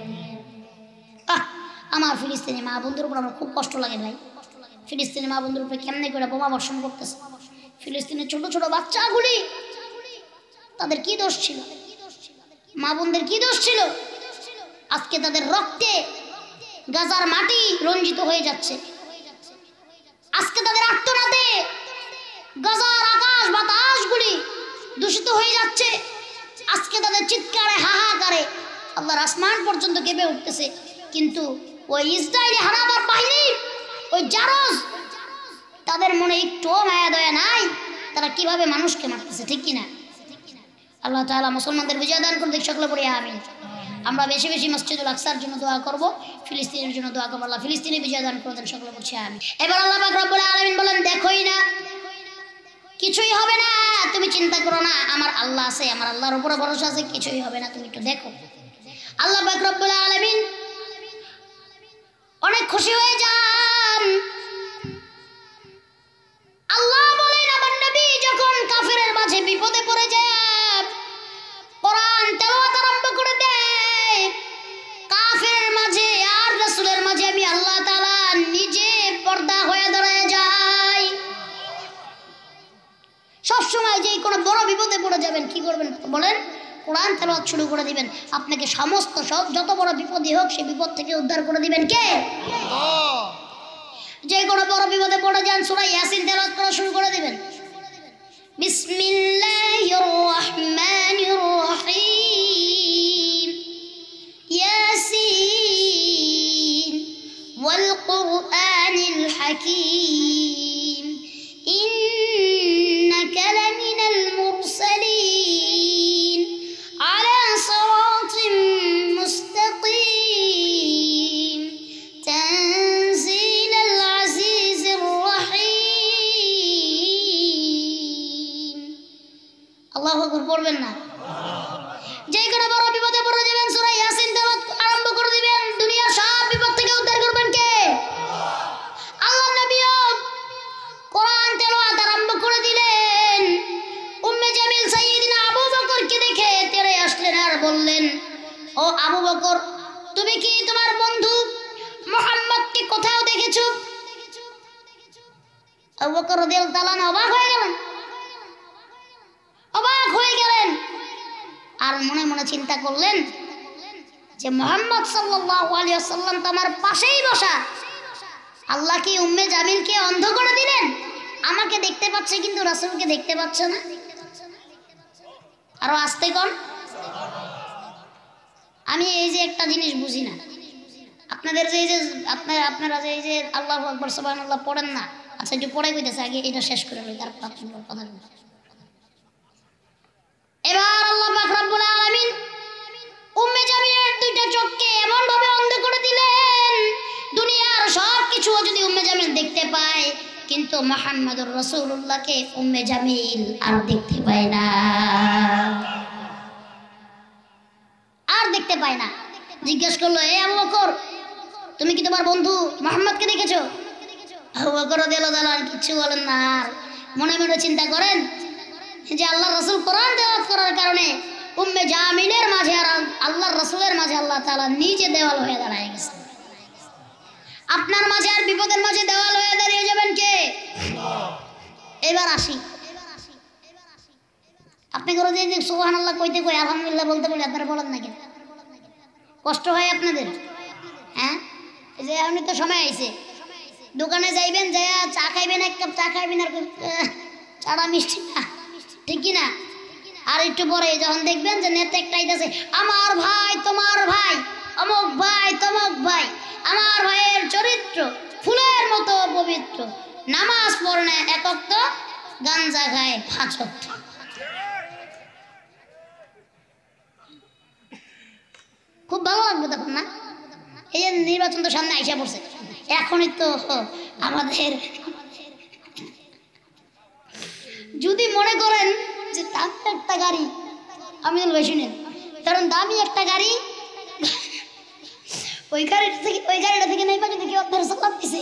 আমার ফিলিস্তিনি মা বন্ধুর উপর আমার খুব কষ্ট লাগে ভাই। ফিলিস্তিনি মা বন্ধুর উপরে কেমনে করে বোমা বর্ষণ করতেছে। ফিলিস্তিনের ছোট ছোট বাচ্চাগুলি, তাদের কি দোষ ছিল? মা বোনদের কি দোষ ছিল? আজকে তাদের রক্তে গাজার মাটি রঞ্জিত হয়ে যাচ্ছে। আজকে তাদের আর্তনাদে গাজার আকাশ বাতাসগুলি দূষিত হয়ে যাচ্ছে। আজকে তাদের চিৎকারে হাহাকারে আল্লাহর আসমান পর্যন্ত কেঁপে উঠতেছে। কিন্তু ওই ইসরায়েলি হানাদার বাহিনী, ওই জারজ, তাদের মনে একটু মায়া দয়া নাই। তারা কিভাবে মানুষকে মারতেছে, ঠিক কিনা? আল্লাহ তাআলা মুসলমানদের বিজয় দান করুন। সকলে পড়ি আমিন। আমরা বেশি বেশি মসজিদুল আকসার জন্য দোয়া করব, ফিলিস্তিনের জন্য দোয়া করব। আল্লাহ ফিলিস্তিনে বিজয় দান করে দেন। সকলে পড়ছি আমিন। এবার আল্লাহ পাক রব্বুল আলামিন বলেন, দেখোই না, কিছুই হবে না, তুমি চিন্তা করো না, আমার আল্লাহ আছে, আমার আল্লাহর উপরে ভরসা আছে, কিছুই হবে না, তুমি একটু দেখো। আল্লাহ পাক রব্বুল আলামিন অনেক খুশি হয়ে যান। আল্লাহ বলেন, আমার নবী যখন কাফেরের মাঝে বিপদে পড়ে যায়, কোরআন তেলাওয়াত আরম্ভ করে দেয়, কাফেরের মাঝে আর রাসূলের মাঝে আমি আল্লাহ তাআলা নিজে পর্দা হয়ে দাঁড়ায় যাই। সব সময় যে কোনো বড় বিপদে পড়ে যাবেন, কি করবেন বলেন? কোরআন তেলাওয়াত শুরু করে দিবেন। আপনাকে সমস্ত সব যত বড় বিপদই হোক সেই বিপদ থেকে উদ্ধার করে দিবেন কে? আল্লাহ। যে কোনো বড় বিপদে পড়ে যান, সূরা ইয়াসিন তেলাওয়াত করা শুরু করে দিবেন। বিসমিল্লাহির রহমানির রহিম, ইয়াসিন ওয়াল কুরআনিল হাকীম, ইন্নাকা লামিনাল মুরসালিন আলা সিরাতিম মুস্তাকিম, তানজিলাল আজিজির রহিম। আল্লাহু আকবার পড়বেন না? যে কোনো বড় বিপদে পড়ে যাবেন, সূরা ইয়াসিন তেলাওয়াত আরম্ভ করে দিবেন। দুনিয়ার সব বিপদ থেকে উদ্ধার করবেন কে? আল্লাহ। নবীও কোরআন তেলাওয়াত আরম্ভ করে দিলেন। উম্মে জামিল সাইয়্যিদিনা আবু বকরকে দেখে তেরে আসলেন আর বললেন, ও আবু বকর, তুমি কি তোমার বন্ধু মুহাম্মদকে কোথাও দেখেছো? আবু বকর রাদিয়াল্লাহু তাআলা অবাক হয়ে গেলেন, অবাক হয়ে গেলেন আর মনে মনে চিন্তা করলেন যে মুহাম্মদ সাল্লাল্লাহু আলাইহি ওয়াসাল্লাম তো আমার পাশেই বসা, আল্লাহ কি উম্মে জামিলকে অন্ধ করে দিলেন? আমাকে দেখতে পাচ্ছে কিন্তু রাসূলকে দেখতে পাচ্ছে না। আরো আস্তে কোন। আমি এই যে একটা জিনিস বুঝি না, আপনাদের যে এই যে আপনারা আপনারা যে এই যে আল্লাহু আকবার সুবহানাল্লাহ পড়েন না, আচ্ছা একটু পড়াই কইতেছে, আগে এটা শেষ করে লই, তারপর আপনারা কথা বলুন। এবার আল্লাহ পাক রব্বুল আলামিন উম্মে জামিলের দুইটা চোখকে এমন ভাবে অন্ধ করে দিলেন, দুনিয়ার সব কিছু যদি উম্মে জামিল দেখতে পায়, কিন্তু মুহাম্মদুর রাসূলুল্লাহকে উম্মে জামিল আর দেখতে পায় না, আর দেখতে পায় না। জিজ্ঞেস করলো, এ আবু বকর, তুমি কি তোমার বন্ধু মুহাম্মদকে দেখেছো? আবু বকর রাদিয়াল্লাহু তাআলা কিছু বলেন না, আর মনে মনে চিন্তা করেন যে আল্লাহর রাসূল কোরআন তেলাওয়াত করার কারণে উম্মে জামিলের মাঝে আর আল্লাহর রাসূলের মাঝে আল্লাহ তাআলা নিজে দেওয়াল হয়ে দাঁড়ায় গেছে। আপনার মাঝে আর বিপদের মাঝে দেওয়াল হয়ে দাঁড়িয়ে যাবেন কে? এবার আসি, আপনি করে যে সুবহানাল্লাহ কইতে কই আলহামদুলিল্লাহ বলতে বলি আপনারা বলেন না কেন? কষ্ট হয় আপনাদের? হ্যাঁ, যে আপনি তো সময় আইছে, দোকানে যাইবেন, যায় চা খাইবেন, এক কাপ চা খাইবেন, আর চাটা মিষ্টি না, ঠিক কি না? আর একটু পরে যখন দেখবেন যে নেতা একটা আইতাছে, আমার ভাই তোমার ভাই, অমুক ভাই তমুক ভাই, আমার ভাইয়ের চরিত্র ফুলের মতো পবিত্র, নামাজ পড়ে না এক ওয়াক্ত, গাঞ্জা খায় পাঁচ ওয়াক্ত। খুব ভালো লাগবে তখন না? এই যে নির্বাচন তো সামনে আইসা পড়ছে, এখনই তো আমাদের যদি মনে করেন যে দামি একটা গাড়ি, আমি ভাই শুনেন, কারণ দামি একটা গাড়ি, ওই গাড়িটা থেকে ওই গাড়িটা থেকে নেই যদি কেউ আপনার সালাম দিছে,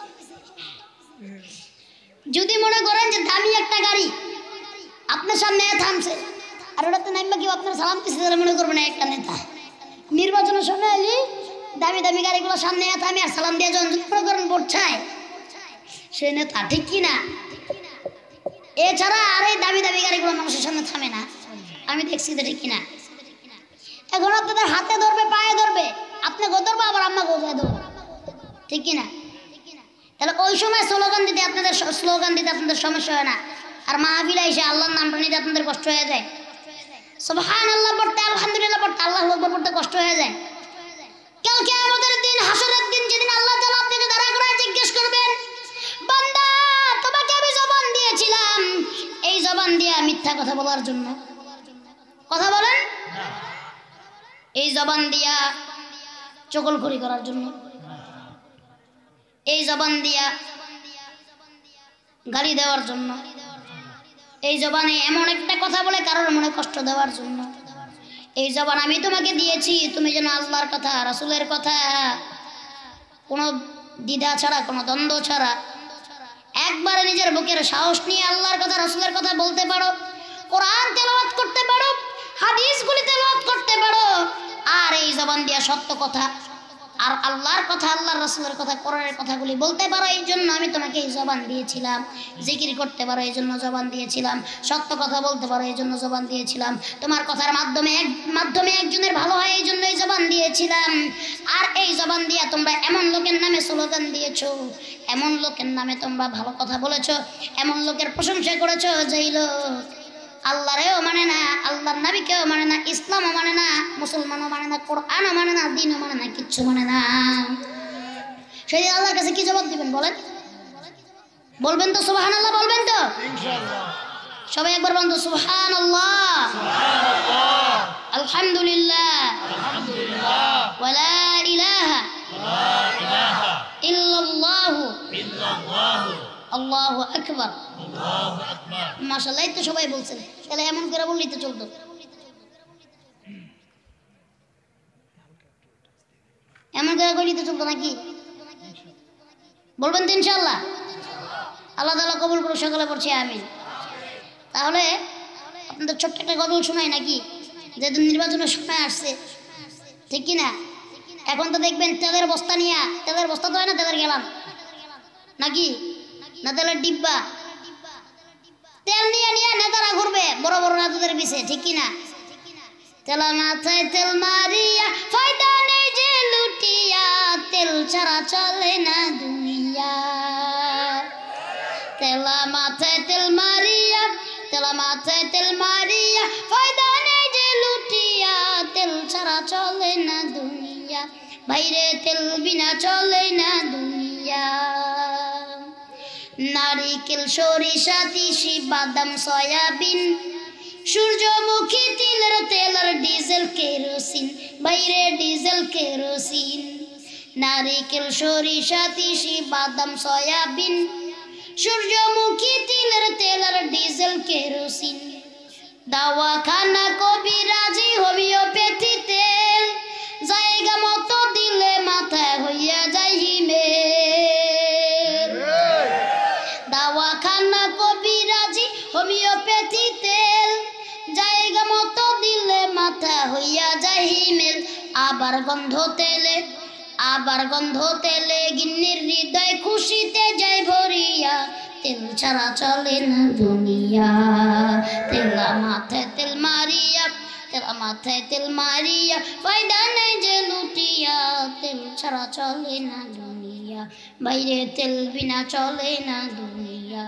যদি মনে করেন যে দামি একটা গাড়ি আপনার সামনে থামছে আর ওটাতে নাইবা কেউ আপনার সালাম দিছে, তাহলে মনে করবেন একটা নেতা। নির্বাচনের সময় এলি দামি দামি গাড়িগুলো সামনে থামে আর সালাম দিয়ে যখন মনে করেন ভোট চায়, সে নেতা, ঠিক কি না? এছাড়া আর এই দামি দামি গাড়িগুলো মানুষের সামনে থামে না, আমি দেখছি তো, ঠিক কিনা? এখন আপনাদের হাতে ধরবে, পায়ে ধরবে, আপনাকে ধরবে, আবার আম্মা গোজায় ধরবে, ঠিক কিনা? তাহলে ওই সময় স্লোগান দিতে আপনাদের স্লোগান দিতে আপনাদের সমস্যা হয় না। আর মাহফিলে এসে আল্লাহর নামটা নিতে আপনাদের কষ্ট হয়ে যায়। সুবহানাল্লাহ পড়তে, আলহামদুলিল্লাহ পড়তে, আল্লাহু আকবার পড়তে কষ্ট হয়ে যায়। কাল কিয়ামতের দিন, হাসরের দিন, যেদিন আল্লাহ তাআলা আপনাকে দাঁড়া করায় জিজ্ঞেস করবেন, বান্দা তোমাকে আমি জবান দিয়েছিলাম, এই জবান দিয়ে মিথ্যা কথা বলার জন্য, কথা বলেন, এই জবান দিয়া চগলখড়ি করার জন্য, এই জবান দিয়া গালি দেওয়ার জন্য, এই জবানে এমন একটা কথা বলে কারোর মনে কষ্ট দেওয়ার জন্য। এই জবান আমি তোমাকে দিয়েছি, তুমি যেন আল্লাহর কথা, রাসূলের কথা কোনো দ্বিধা ছাড়া, কোনো দ্বন্দ্ব ছাড়া একবারে নিজের বুকের সাহস নিয়ে আল্লাহর কথা, রাসূলের কথা বলতে পারো, কোরআন তেলাওয়াত করতে পারো, হাদিসগুলি তেলাওয়াত করতে পারো। আর এই জবান দিয়া সত্য কথা আর আল্লাহর কথা, আল্লাহর রাসূলের কথা, কোরআনের কথাগুলি বলতে পারো, এই জন্য আমি তোমাকে এই জবান দিয়েছিলাম। জিকির করতে পারো, এই জন্য জবান দিয়েছিলাম। সত্য কথা বলতে পারো, এই জন্য জবান দিয়েছিলাম। তোমার কথার মাধ্যমে এক মাধ্যমে একজনের ভালো হয়, এই জন্য এই জবান দিয়েছিলাম। আর এই জবান দিয়া তোমরা এমন লোকের নামে স্লোগান দিয়েছো, এমন লোকের নামে তোমরা ভালো কথা বলেছো, এমন লোকের প্রশংসা করেছো যেই লোক আল্লাহরেও মানে না, আল্লাহর নবীকেও মানে না, ইসলামও মানে না, মুসলমানও মানে না, কোরআনও মানে না, দ্বীনও মানে না, কিচ্ছু মানে না। সেদিন আল্লাহর কাছে কি জবাব দিবেন বলেন? বলবেন তো সুবহানাল্লাহ? বলবেন তো ইনশাআল্লাহ? সবাই একবার বলুন তো সুবহানাল্লাহ, সুবহানাল্লাহ, আলহামদুলিল্লাহ, আলহামদুলিল্লাহ, ওয়ালা ইলাহা ওয়ালা ইলাহা ইল্লাল্লাহু ইল্লাল্লাহু আল্লাহু আকবার, আল্লাহু আকবার। মাশাআল্লাহ, তো সবাই বলছেন, তাহলে এমন করে বললেই তো চলতো। এমন করে বললেই তো চলতো নাকি? বলবেন তো ইনশাআল্লাহ? আল্লাহ তাআলা কবুল করুন, সকলে পড়ছি আমিন। তাহলে আপনাদের ছোট্ট একটা গজল শোনাই নাকি? যেহেতু নির্বাচনের সময় আসছে, ঠিক কি না? এখন তো দেখবেন তেলের বস্তা নিয়ে, তেলের বস্তা তো হয় না, তেলের গেলাম নাকি, না তেলের ডিব্বা, তেল নিয়ে নিয়ে নেতারা ঘুরবে বড় বড় নেতাদের পিছে, ঠিক কি না? তেলা মাথায় তেল মারিয়া ফায়দা নেই যে লুটিয়া, তেল ছাড়া চলে না দুনিয়া। তেলা মাথায় তেল মারিয়া, তেলা মাথায় তেল মারিয়া ফায়দা নেই যে লুটিয়া, তেল ছাড়া চলে না দুনিয়া, বাইরে তেল বিনা চলে না দুনিয়া। নারিকেল, সরিষা, তিসি, বাদাম, সয়াবিন, সূর্যমুখী, তিলের তেল আর ডিজেল কেরোসিন, বাইরে ডিজেল কেরোসিন। নারিকেল, সরিষা, তিসি, বাদাম, সয়াবিন, সূর্যমুখী, তিলের তেল আর ডিজেল কেরোসিন। দাওয়াখানা, কবিরাজি, হোমিওপ্যাথি তেল, জায়গা মতো দিলে মাথায় হইয়া যায় হিমেল। দাওয়াখানা, কবিরাজি, হোমিওপ্যাথি তেল, জায়গা মতো দিলে মাথা হইয়া যায় হিমেল। আবার গন্ধ তেলে, আবার গন্ধ তেলে গিন্নির হৃদয় খুশিতে যায় ভরিয়া, তেল ছাড়া চলে না দুনিয়া। তেলা মাথায় তেল মারিয়া, তেলা মাথায় তেল মারিয়া ফায়দা নেই যে লুটিয়া, তেল ছাড়া চলে না দুনিয়া, বাইরে তেল বিনা চলে না দুনিয়া।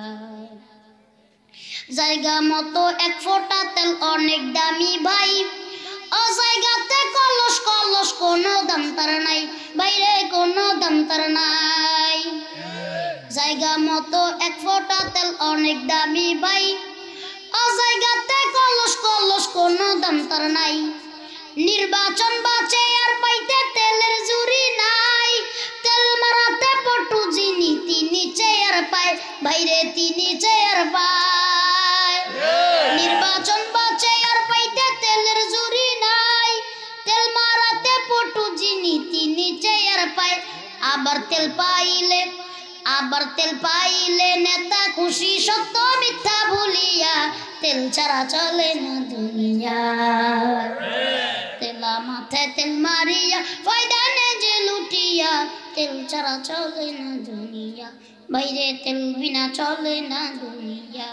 জায়গা মতো এক ফোঁটা তেল অনেক দামি ভাই, ও জায়গাতে কলস কলস কোনো দাম তার নাই, বাইরে কোনো দাম তার নাই। জায়গা মতো এক ফোঁটা তেল অনেক দামি ভাই, ও জায়গাতে কলস কলস কোনো দাম তার নাই। নির্বাচন বাঁচে আর পাইতে তেলের জুরি নাই, তেল মারাতে পটু যিনি তিনি চেয়ার পায়, বাইরে তিনি চেয়ার পায়। নির্বাচন বাঁচে আর পাইতে তেলের জুরি নাই, তেল মারাতে পটু যিনি তিনি চেয়ার পায়। আবার তেল পাইলে, আবার তেল পাইলে নেতা খুশি, সত্য মিথ্যা ভুলিয়া, তেল ছাড়া চলে না দুনিয়া। তেলা মাথায় তেল মারিয়া ফায়দা নেই যে লুটিয়া, তেল ছাড়া চলে না দুনিয়া, বাইরে তেল বিনা চলে না দুনিয়া।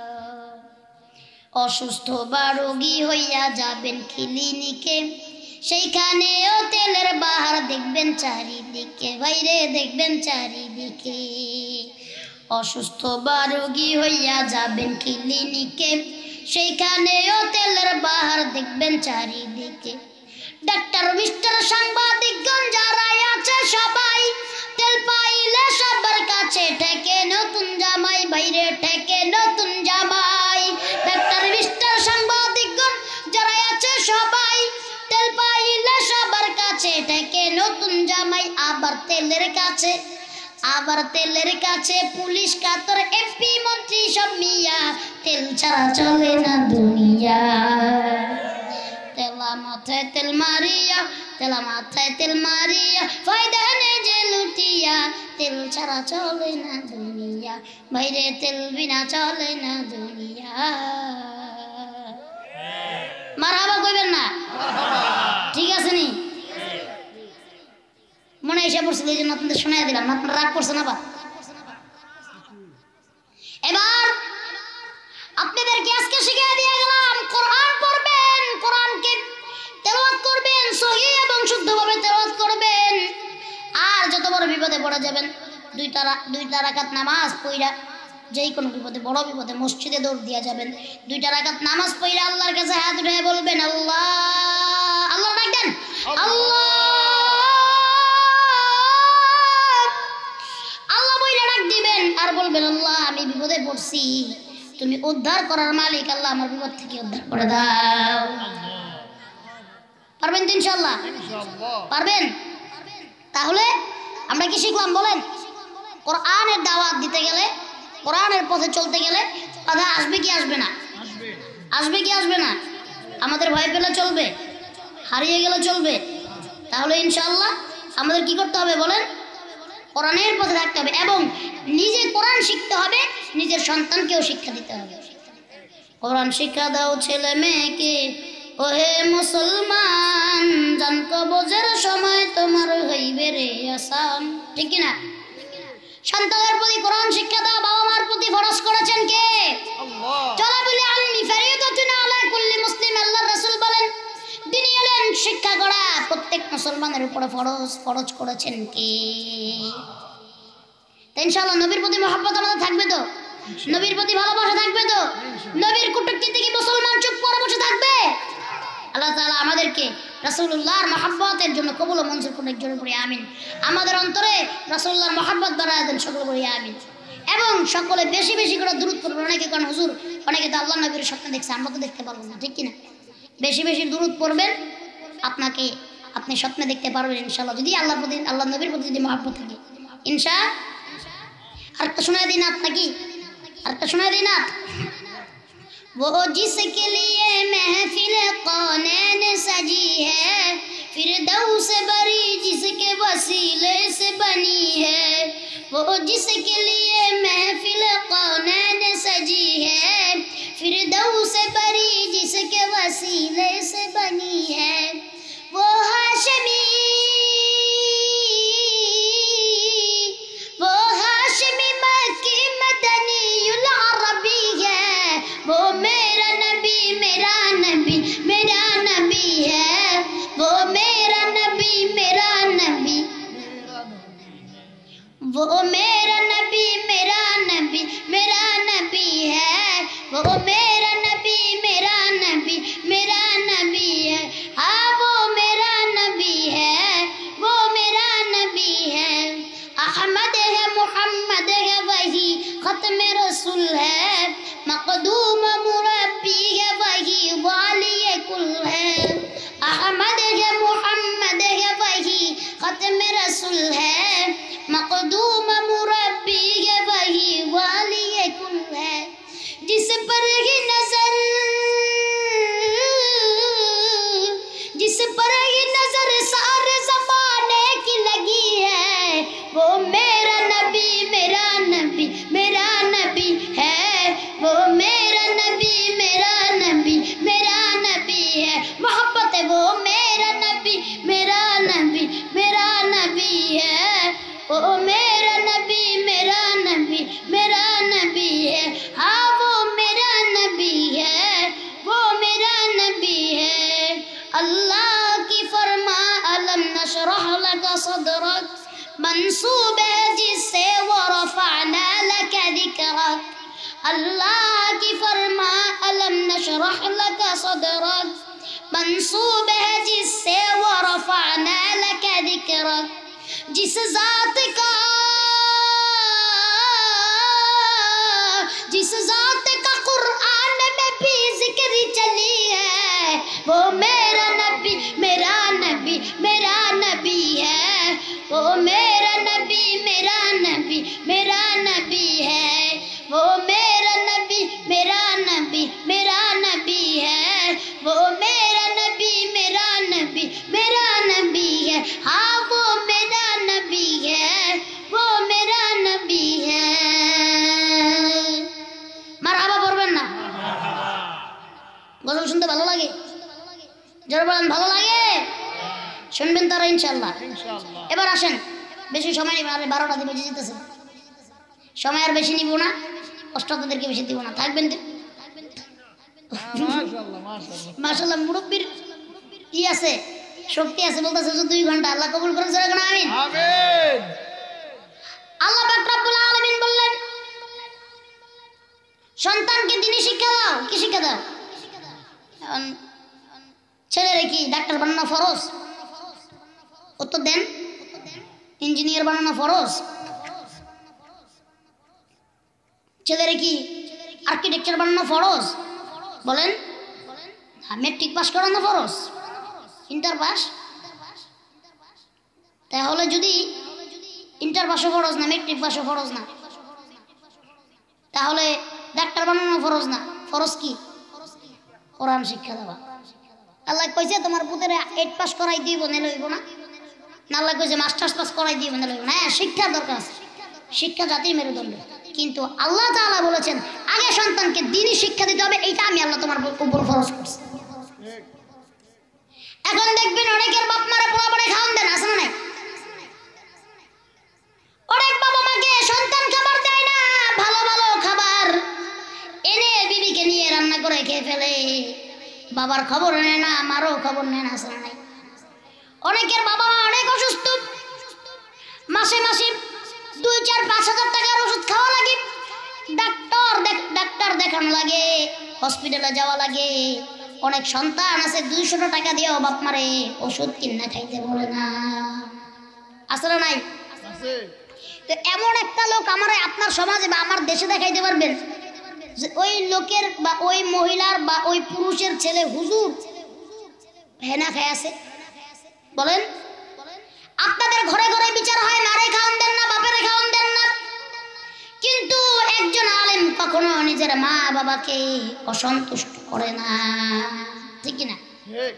অসুস্থ বা রোগী হইয়া যাবেন ক্লিনিকে, সেইখানেও তেলের বাহার দেখবেন চারিদিকে, বাইরে দেখবেন চারিদিকে। অসুস্থ বা রোগী হইয়া যাবেন ক্লিনিকে, সেইখানেও তেলের বাহার দেখবেন চারিদিকে। ডাক্তার মিস্টার সাংবাদিকগণ যারাই আছে সবাই, তেল পাইলে সবার কাছে ঠেকে নতুন জামাই, বাইরে ঠেকে নতুন জামাই। ডাক্তার মিস্টার সাংবাদিকগণ যারাই আছে সবাই, তেল পাইলে সবার কাছে ঠেকে নতুন জামাই। আবার তেলের কাছে আবার তেলের কাছে পুলিশ কাতর এমপি মন্ত্রী সব মিয়া, তেল ছাড়া চলে না দুনিয়া। তেলা মাথায় তেল মারিয়া, তেলা মাথায় তেল মারিয়া, ফায়দা নেই যে লুটিয়া, তেল ছাড়া চলে না দুনিয়া, বাইরে তেল বিনা চলে না দুনিয়া। মারহাবা কইবেন না? ঠিক আছে নি? মনে এসে পড়ছিল এই জন্য আপনাদের শোনাই দিলাম, আপনারা রাগ করছেন আবার। এবার আপনাদেরকে আজকে শিখিয়ে দিয়ে গেলাম, কোরআন পড়বেন, কোরআনকে তেলাওয়াত করবেন, সহিহ এবং শুদ্ধভাবে তেলাওয়াত করবেন। আর যত বড় বিপদে পড়ে যাবেন, দুইটা দুইটা রাকাত নামাজ পড়া, যেই কোনো বিপদে, বড় বিপদে মসজিদে দৌড় দিয়া যাবেন। দুইটা রাকাত নামাজ পড়া আল্লাহর কাছে হাত উঠিয়ে বলবেন আল্লাহ, আল্লাহ ডাকবেন আল্লাহ, আল্লাহ বইলে ডাক দিবেন আর বলবেন আল্লাহ আমি বিপদে পড়ছি, তুমি উদ্ধার করার মালিক, আল্লাহ আমার বিপদ থেকে উদ্ধার করে দাও। পারবেন তো ইনশাআল্লাহ? পারবেন? তাহলে আমরা কি শিখলাম বলেন? কোরআনের দাওয়াত দিতে গেলে, কোরআনের পথে চলতে গেলে বাধা আসবে কি আসবে না? আসবে কি আসবে না? আমাদের ভয় পেলে চলবে? হারিয়ে গেলে চলবে? তাহলে ইনশাআল্লাহ আমাদের কি করতে হবে বলেন? কোরআনের পথে থাকতে হবে এবং নিজে কোরআন শিখতে হবে, নিজের সন্তানকেও শিক্ষা দিতে হবে। কোরআন শিক্ষা দাও ছেলে মেয়েকে, ওহে মুসলমান, জান কবজের সময় তোমার হইবে রে আসান। ঠিক কিনা? সন্তানের প্রতি কোরআন শিক্ষা দাও বাবা মার প্রতি ফরজ করেছেন কে? আল্লাহ। চলা বলি আলমি ফরিয়াদাতুন আলা কুল্লি মুসলিম, আল্লাহর রাসূল বলেন দ্বীনি ইলম শিক্ষা করা প্রত্যেক মুসলমানের উপরে ফরজ, ফরজ করেছেন কে? ইনশাআল্লাহ নবীর প্রতি মহব্বত আমাদের থাকবে তো? নবীর প্রতি ভালোবাসা থাকবে তো? নবীর কটূক্তি থেকে মুসলমান চুপ করে বসে থাকবে? আল্লাহ তাআলা আমাদেরকে রাসূলুল্লাহর মহব্বতের জন্য কবুল ও মঞ্জুর করুন, একজনে পড়ি আমিন। আমাদের অন্তরে রাসূলুল্লাহর মহব্বত বাড়ায় দেন, সকলে পড়ি আমিন। এবং সকলে বেশি বেশি করে দুরূদ পড়বেন। অনেকে কারণ হুজুর অনেকে তো আল্লাহ নবীর স্বপ্ন দেখছে, আমরা তো দেখতে পারবো না, ঠিক কিনা? বেশি বেশি দুরূদ পড়বেন, আপনাকে আপনি স্বপ্নে দেখতে পারবেন ইনশাআল্লাহ, যদি আল্লাহর প্রতি, আল্লাহ নবীর প্রতি যদি মহব্বত থাকে ইনশাআল্লাহ। আরেকটা শোনায় দিই না আপনাকে, আরেকটা শোনায় দিই না। वो जिसके लिए महफिल कौनैन सजी है, फिरदौस बरी जिसके वसीले से बनी है। वो जिसके लिए महफिल कौनैन सजी है, फिरदौस बरी जिसके वसीले से बनी है। वो हाशमी, वो हाशमी मक्की मदनी उल अरबी है। वो मेरा नबी, मेरा नबी, मेरा नबी है। वो मेरा नबी, मेरा नबी, वो मेरा नबी, मेरा नबी, मेरा नबी है। वो मेरा नबी, मेरा नबी, मेरा नबी है। हाँ वो मेरा नबी है, वो मेरा नबी है। अहमद है, मुहम्मद है, वही खत्म रसूल है। मक़दूम मुरब्बी है, वही वाली कुल है। अहमद है, मुहम्मद है, वही खत्म रसूल है। मक़दूम मुरब्बी है, वही वाली कुल है। जिस पर ही नजर, जिस पर ही नजर सारे ज़माने की लगी है। वो मेरा नबी, मेरा नबी, मेरा नबी है। अल्लाह की फरमा अलम नशरह लक सदरक मंसूब है जिससे वो रफ़अना लक ज़िक्रक जिस ज़ात का जिस ज़ात का कुरान में भी जिक्र चली है वो मेरा नबी मेरा नबी मेरा नबी है वो मेरा नबी मेरा नबी मेरा नबी है वो मेरा नबी मेरा नबी मेरा नबी है वो मेरा नबी मेरा नबी मेरा नबी है हाँ वो मेरा नबी है वो मेरा नबी है মারহাবা পড়বেন না গজল শুনতে ভালো লাগে জোরে বলেন ভালো লাগে শুনবেন তারা ইনশাআল্লাহ ইনশাআল্লাহ এবার আসেন বেশি সময় নেই আর বারোটা দিবে যেতেছে সময় আর বেশি নিব না কষ্টতাদেরকে বেশি দিব না থাকবেন তো মাশাআল্লাহ মাশাআল্লাহ মাশাআল্লাহ মুরব্বির কি আছে শক্তি আছে বলতেছে যে দুই ঘন্টা আল্লাহ কবুল করুন জোরে কোন আমিন আমিন আল্লাহ পাক রব্বুল আলামিন বললেন সন্তানকে দ্বীনি শিক্ষা দাও কি শিক্ষা দাও ছেলেরে কি ডাক্তার বানানো ফরজ উত্তর দেন ইঞ্জিনিয়ার বানানো ফরজ ছেলেরে কি আর্কিটেকচার বানানো ফরজ বলেন মেট্রিক পাস করানো ফরজ ইন্টার পাস তাহলে যদি ইন্টার পাসও ফরজ না মেট্রিক পাসও ফরজ না তাহলে ডাক্তার বানানো ফরজ না ফরজ কি কোরআন শিক্ষা দেওয়া আল্লাহ কইছে তোমার পুতের এইট পাস করাই দিব না লইব না আল্লাহ কইছে মাস্টার্স পাস করাই দিব না লইব না হ্যাঁ শিক্ষার দরকার আছে শিক্ষা জাতির মেরুদণ্ড কিন্তু আল্লাহ তাআলা বলেছেন আগে সন্তানকে দ্বীনি শিক্ষা দিতে হবে এইটা আমি আল্লাহ তোমার উপর ফরজ করছি এখন দেখবেন অনেকের বাপ মারা পোলা পড়ে খাওয়ান দেন আছে না নাই অনেক বাবা মাকে সন্তান খাবার দেয় না ভালো ভালো খাবার এনে বিবিকে নিয়ে রান্না করে খেয়ে ফেলে বাবার খবর নেয় না মারও খবর নেয় না আছে না নাই অনেকের বাবা মা অনেক অসুস্থ মাসে মাসে দুই চার পাঁচ হাজার টাকার ওষুধ খাওয়া লাগে ডাক্তার ডাক্তার দেখানো লাগে হসপিটালে যাওয়া লাগে অনেক সন্তান আছে দুইশো টাকা দিয়েও বাপ মারে ওষুধ কিনা খাইতে বলে না আসলে নাই আছে তো এমন একটা লোক আমার আপনার সমাজে বা আমার দেশে দেখাইতে পারবেন যে ওই লোকের বা ওই মহিলার বা ওই পুরুষের ছেলে হুজুর হেনা খায় আছে বলেন আপনাদের ঘরে ঘরে বিচার হয় মারে খাওয়ান দেন না বাপেরে খাওয়ান দেন না কিন্তু একজন আলেম কখনো নিজের মা বাবাকে অসন্তুষ্ট করে না ঠিক কি না ঠিক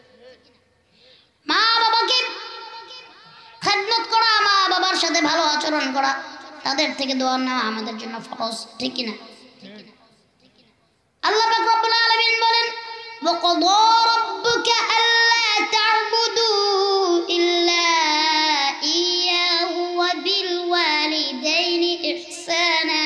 মা বাবাকে খেদমত করা মা বাবার সাথে ভালো আচরণ করা তাদের থেকে দোয়া নেওয়া আমাদের জন্য ফরজ ঠিক কি না আল্লাহ পাক রব্বুল আলামিন বলেন ওয়াকাদা রাব্বুকা আল্লা তা'বুদু ইল্লা ইয়্যাহু ওয়া বিল ওয়ালিদাইনি ইহসানা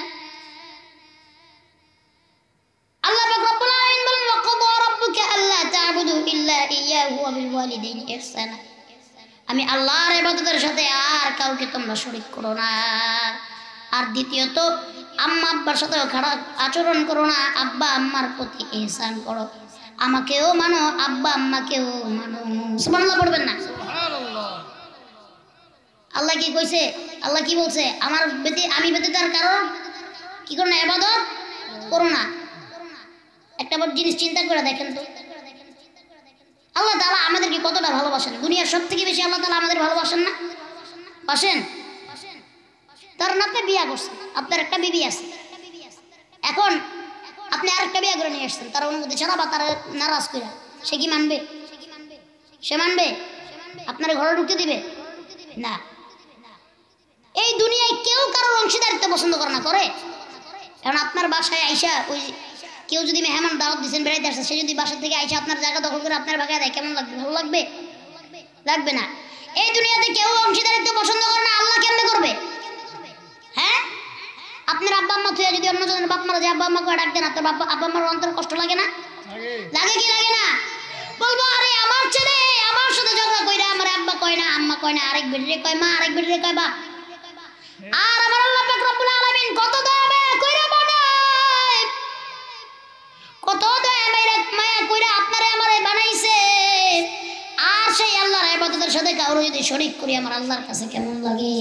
আল্লাহ পাক রব্বুল আলামিন বলেন ওয়াকাদা রাব্বুকা আল্লা তা'বুদু ইল্লা ইয়্যাহু ওয়া বিল ওয়ালিদাইনি ইহসানা আমি আল্লাহর ইবাদতের সাথে আর কাউকে তোমরা শরীক করো না আর দ্বিতীয়ত আম্মা আব্বার সাথেও খারাপ আচরণ করো না আব্বা আম্মার প্রতি ইহসান করো আমাকেও মানো আব্বা আম্মাকেও মানো সুবহানাল্লাহ পড়বেন না সুবহানাল্লাহ আল্লাহ কি কইছে আল্লাহ কি বলছে আমার ব্যতীত আমি ব্যতীত আর কারো কি করো না ইবাদত করো না একটা বড় জিনিস চিন্তা করে দেখেন তো আল্লাহ তাআলা আমাদেরকে কতটা ভালোবাসেন দুনিয়ার সব থেকে বেশি আল্লাহ তাআলা আমাদের ভালোবাসেন না বাসেন কারণ আপনি বিয়ে করছেন আপনার একটা বিবি আছে এখন আপনি আরেকটা বিয়ে করে নিয়ে আসছেন তার অনুমতি ছাড়া বা তার নারাজ করে সে কি মানবে সে মানবে আপনার ঘরে ঢুকতে দিবে না এই দুনিয়ায় কেউ কারোর অংশীদারিত্ব পছন্দ করে না করে কারণ আপনার বাসায় আইসা ওই কেউ যদি মেহমান দাওয়াত দিচ্ছেন বেড়াইতে আসছে সে যদি বাসা থেকে আইসা আপনার জায়গা দখল করে আপনার বাগায় দেয় কেমন লাগবে ভালো লাগবে লাগবে না এই দুনিয়াতে কেউ অংশীদারিত্ব পছন্দ করে না আল্লাহ কেমনে করবে হ্যাঁ আপনার আব্বা আম্মা তুই যদি অন্যজনের বাপ মারা যায় আব্বা আম্মাকে ডাক দেন আপনার বাবা আব্বা আম্মার অন্তর কষ্ট লাগে না লাগে কি লাগে না বলবো আরে আমার ছেলে আমার সাথে ঝগড়া কইরা আমার আব্বা কয় না আম্মা কয় না আরেক বেটিরে কয় মা আরেক বেটিরে কয় বাপ আর আমার আল্লাহ পাক রব্বুল আলামিন কত দয়া কইরা বানায় যদি শরীক করি আমার আল্লাহর কাছে কেমন লাগে?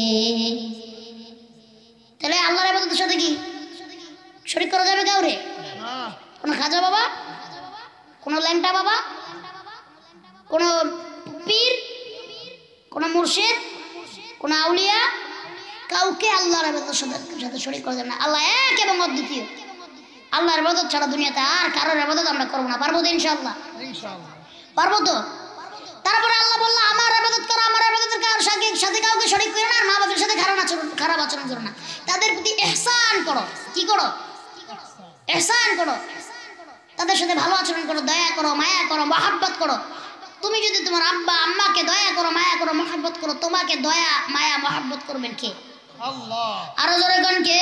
তাহলে আল্লাহর ইবাদতের সাথে কি শরীক করা যাবে কাউরে? কোনো খাজা বাবা, কোনো ল্যাংটা বাবা, কোনো পীর, কোনো মুর্শিদ, কোনো আউলিয়া, কাউকে আল্লাহর ইবাদতের সাথে শরীক করা যাবে না। আল্লাহ এক এবং অদ্বিতীয়। আল্লাহর ইবাদত ছাড়া দুনিয়াতে আর কারোর ইবাদত আমরা করবো না। পারবো তো ইনশাআল্লাহ? পারবো তো? তারপরে আল্লাহ বললো আমার ইবাদত করো, আমার ইবাদতের কারোর সাথে কাউকে শরীক করো না, আর মা বাবার সাথে খারাপ আচরণ খারাপ আচরণ করো না, তাদের প্রতি ইহসান করো। কি করো? ইহসান করো, তাদের সাথে ভালো আচরণ করো, দয়া করো, মায়া করো, মহব্বত করো। তুমি যদি তোমার আব্বা আম্মাকে দয়া করো, মায়া করো, মহব্বত করো, তোমাকে দয়া মায়া মহব্বত করবেন কে? আল্লাহ। আরো জোরে কোন কে?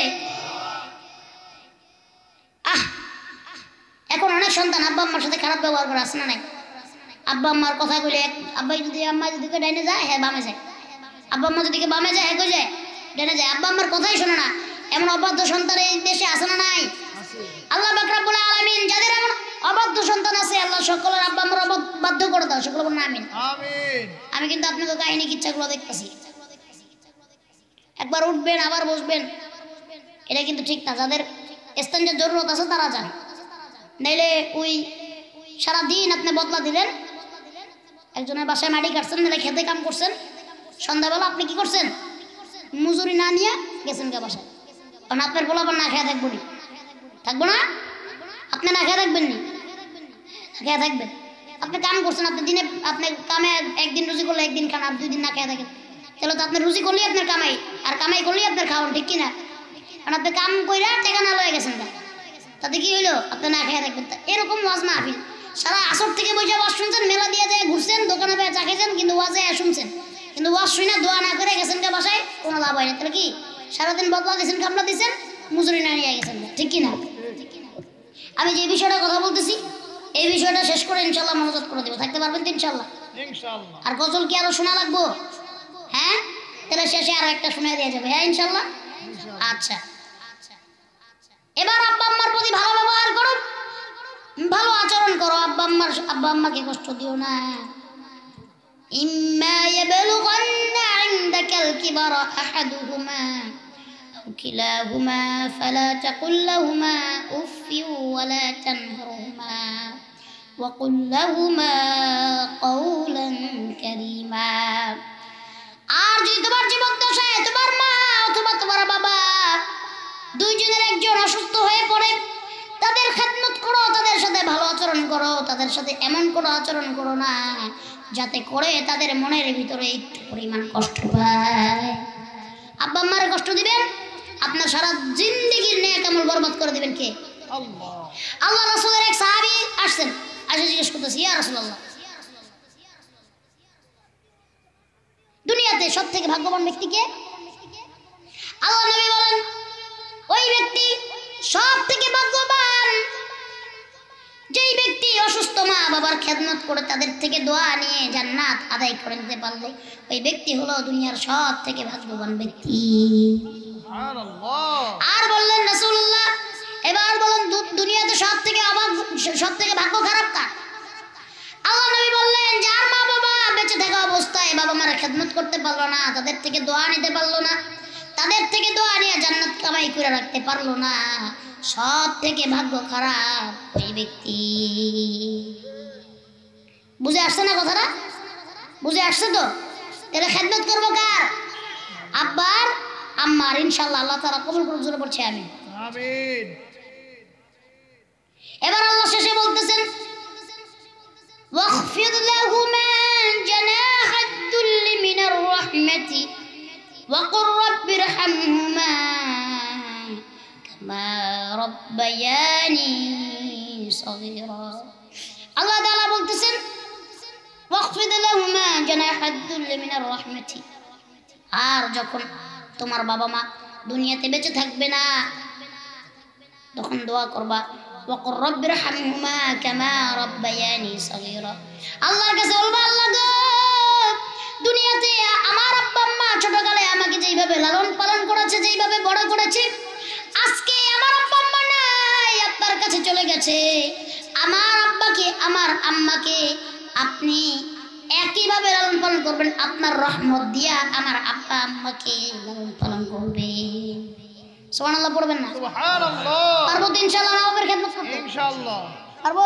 আহ এখন অনেক সন্তান আব্বা আম্মার সাথে খারাপ ব্যবহার করে, আছে না নাই? আব্বা আম্মার কথা কইলে আব্বাই যদি আম্মা যদি ডাইনে যায় হ্যাঁ বামে যায়, আব্বা আম্মা যদি বামে যায় হ্যাঁ কই যায় ডাইনে যায়, আব্বা আম্মার কথাই শোনে না। এমন অবাধ্য সন্তান এই দেশে আছে না নাই? আল্লাহ পাক রব্বুল আলামিন যাদের এমন অবাধ্য সন্তান আছে আল্লাহ সকলের আব্বা আম্মার বাধ্য করে দাও। সকলে বলুন আমিন। আমিন। আমি কিন্তু আপনাকে কাহিনী কিচ্ছাগুলো দেখতেছি। একবার উঠবেন আবার বসবেন, এটা কিন্তু ঠিক না। যাদের স্ট্যান্ডের জরুরত আছে তারা যান, নাইলে ওই সারাদিন আপনি বদলা দিলেন। একজনের বাসায় মাটি কাটছেন, নাহলে খেতে কাম করছেন, সন্ধ্যাবেলা আপনি কি করছেন? মজুরি না নিয়ে গেছেন কে বাসায়। কারণ আপনার বলাবার না খেয়ে থাকবো নি, থাকবো না? আপনি না খেয়ে থাকবেন নি? খেয়ে থাকবেন। আপনি কাম করছেন, আপনি দিনে আপনি কামে একদিন রুজি করলে একদিন খান, আর দুই দিন না খেয়ে থাকেন, তাহলে তো আপনি রুজি করলেই আপনার কামাই, আর কামাই করলেই আপনার খাওয়ান, ঠিক কিনা? কারণ আপনি কাম কইরা টেকা না লয়ে গেছেন, তাতে কি হইলো? আপনি না খেয়ে থাকবেন। এরকম ওয়াজ মাহফিল সারা আসর থেকে বসে ওয়াজ শুনছেন, মেলা দিয়ে যায় ঘুরছেন, দোকানে পেয়ে চা খেয়েছেন, কিন্তু ওয়াজে শুনছেন, কিন্তু ওয়াজ শুনে দোয়া না করে গেছেন কে বাসায়, কোনো লাভ হয় না। তাহলে কি সারাদিন বদলা দিয়েছেন, কামলা দিয়েছেন, মজুরি না নিয়ে গেছেন, ঠিক কিনা? আমি যে বিষয়টা কথা বলতেছি এই বিষয়টা শেষ করে ইনশাল্লাহ মনোযোগ করে দেবো। থাকতে পারবেন তো ইনশাল্লাহ? আর গজল কি আরো শোনা লাগবো? হ্যাঁ, তাহলে শেষে আরো একটা শোনা দেওয়া যাবে। হ্যাঁ ইনশাল্লাহ। আচ্ছা, এবার আব্বা আম্মার প্রতি ভালো ব্যবহার করো, ভালো আচরণ করো। আব্বা আম্মার আব্বা আম্মাকে কষ্ট দিও না। ইম্মা ইয়াবলুগান্না ইনদাকাল কিবারা আহাদুহুমা আও কিলাহুমা ফালা তাকুল লাহুমা উফফিউ ওয়ালা তানহারহুমা ওয়া কুল লাহুমা কাওলান কারীমা। আর যদি তোমার জীবদ্দশায় তোমার মা অথবা তোমার বাবা দুইজনের একজন অসুস্থ হয়ে পড়ে, তাদের খেদমত করো, তাদের সাথে ভালো আচরণ করো, তাদের সাথে এমন কোনো আচরণ করো না যাতে করে তাদের মনের ভিতরে একটু পরিমাণ কষ্ট পায়। আব্বা আম্মার কষ্ট দিবেন, আপনার সারা জিন্দেগির নেক আমল বরবাদ করে দিবেন কে? আল্লাহ। আল্লাহ রাসূলের এক সাহাবী আসছেন, আসে জিজ্ঞেস করতেছে, ইয়া রাসূলুল্লাহ, দুনিয়াতে সব থেকে ভাগ্যবান ব্যক্তি কে? আল্লাহ নবী বলেন, ওই ব্যক্তি সব থেকে ভাগ্যবান যেই ব্যক্তি অসুস্থ মা বাবার খেদমত করে তাদের থেকে দোয়া নিয়ে জান্নাত আদায় করে নিতে পারলে ওই ব্যক্তি হলো দুনিয়ার সব থেকে ভাগ্যবান ব্যক্তি। আর বললেন রাসূলুল্লাহ, এবার বলেন দুনিয়াতে সব থেকে অভাগ সব থেকে ভাগ্য খারাপ কার? আল্লাহ নবী বললেন, যার মা বাবা বেঁচে থাকা অবস্থায় বাবা মারা খেদমত করতে পারলো না, তাদের থেকে দোয়া নিতে পারলো না, তাদের থেকে দোয়া নিয়ে জান্নাত কামাই করে রাখতে পারলো না, সব থেকে ভাগ্য খারাপ ওই ব্যক্তি। বুঝে আসছে না কথাটা? বুঝে আসছে তো? তাহলে খেদমত করবো কার? আব্বার আম্মার। ইনশাআল্লাহ আল্লাহ তাআলা কবুল করুন, জোরে পড়ছি আমিন। আমিন। এবার আল্লাহ শেষে বলতেছেন, ওয়াখফিদ লাহুমা জানাহাদ দুল্লি মিনার রাহমাতি ওয়া কুর রাব্বিরহামহুমা কামা রাব্বায়ানি সগীরা। আল্লাহ তাআলা বলতেছেন, ওয়াখফিদ লাহুমা জানাহাদ দুল্লি মিনার রাহমাতি। আর যখন তোমার বাবা মা দুনিয়াতে বেঁচে থাকবে না তখন দোয়া করবা, ওয়া কুর রাব্বিরহামহুমা কামা রাব্বায়ানি সগীরা। আল্লাহর কাছে বলবা, আল্লাহ গো, দুনিয়াতে আমার আব্বা আম্মা ছোটকালে আমাকে যেইভাবে লালন পালন করেছে, যেইভাবে বড় করেছে, আজকে আমার আব্বা আম্মা নাই, আপনার কাছে চলে গেছে। আমার আব্বাকে আমার আম্মাকে আপনি একইভাবে লালন পালন করবেন, আপনার রহমত দিয়া আমার আব্বা আম্মাকে লালন পালন করবেন। সুবহানাল্লাহ পড়বেন না? সুবহানাল্লাহ। পারবো তো ইনশাআল্লাহ মা বাবার খেদমত করতে? ইনশাআল্লাহ পারবো।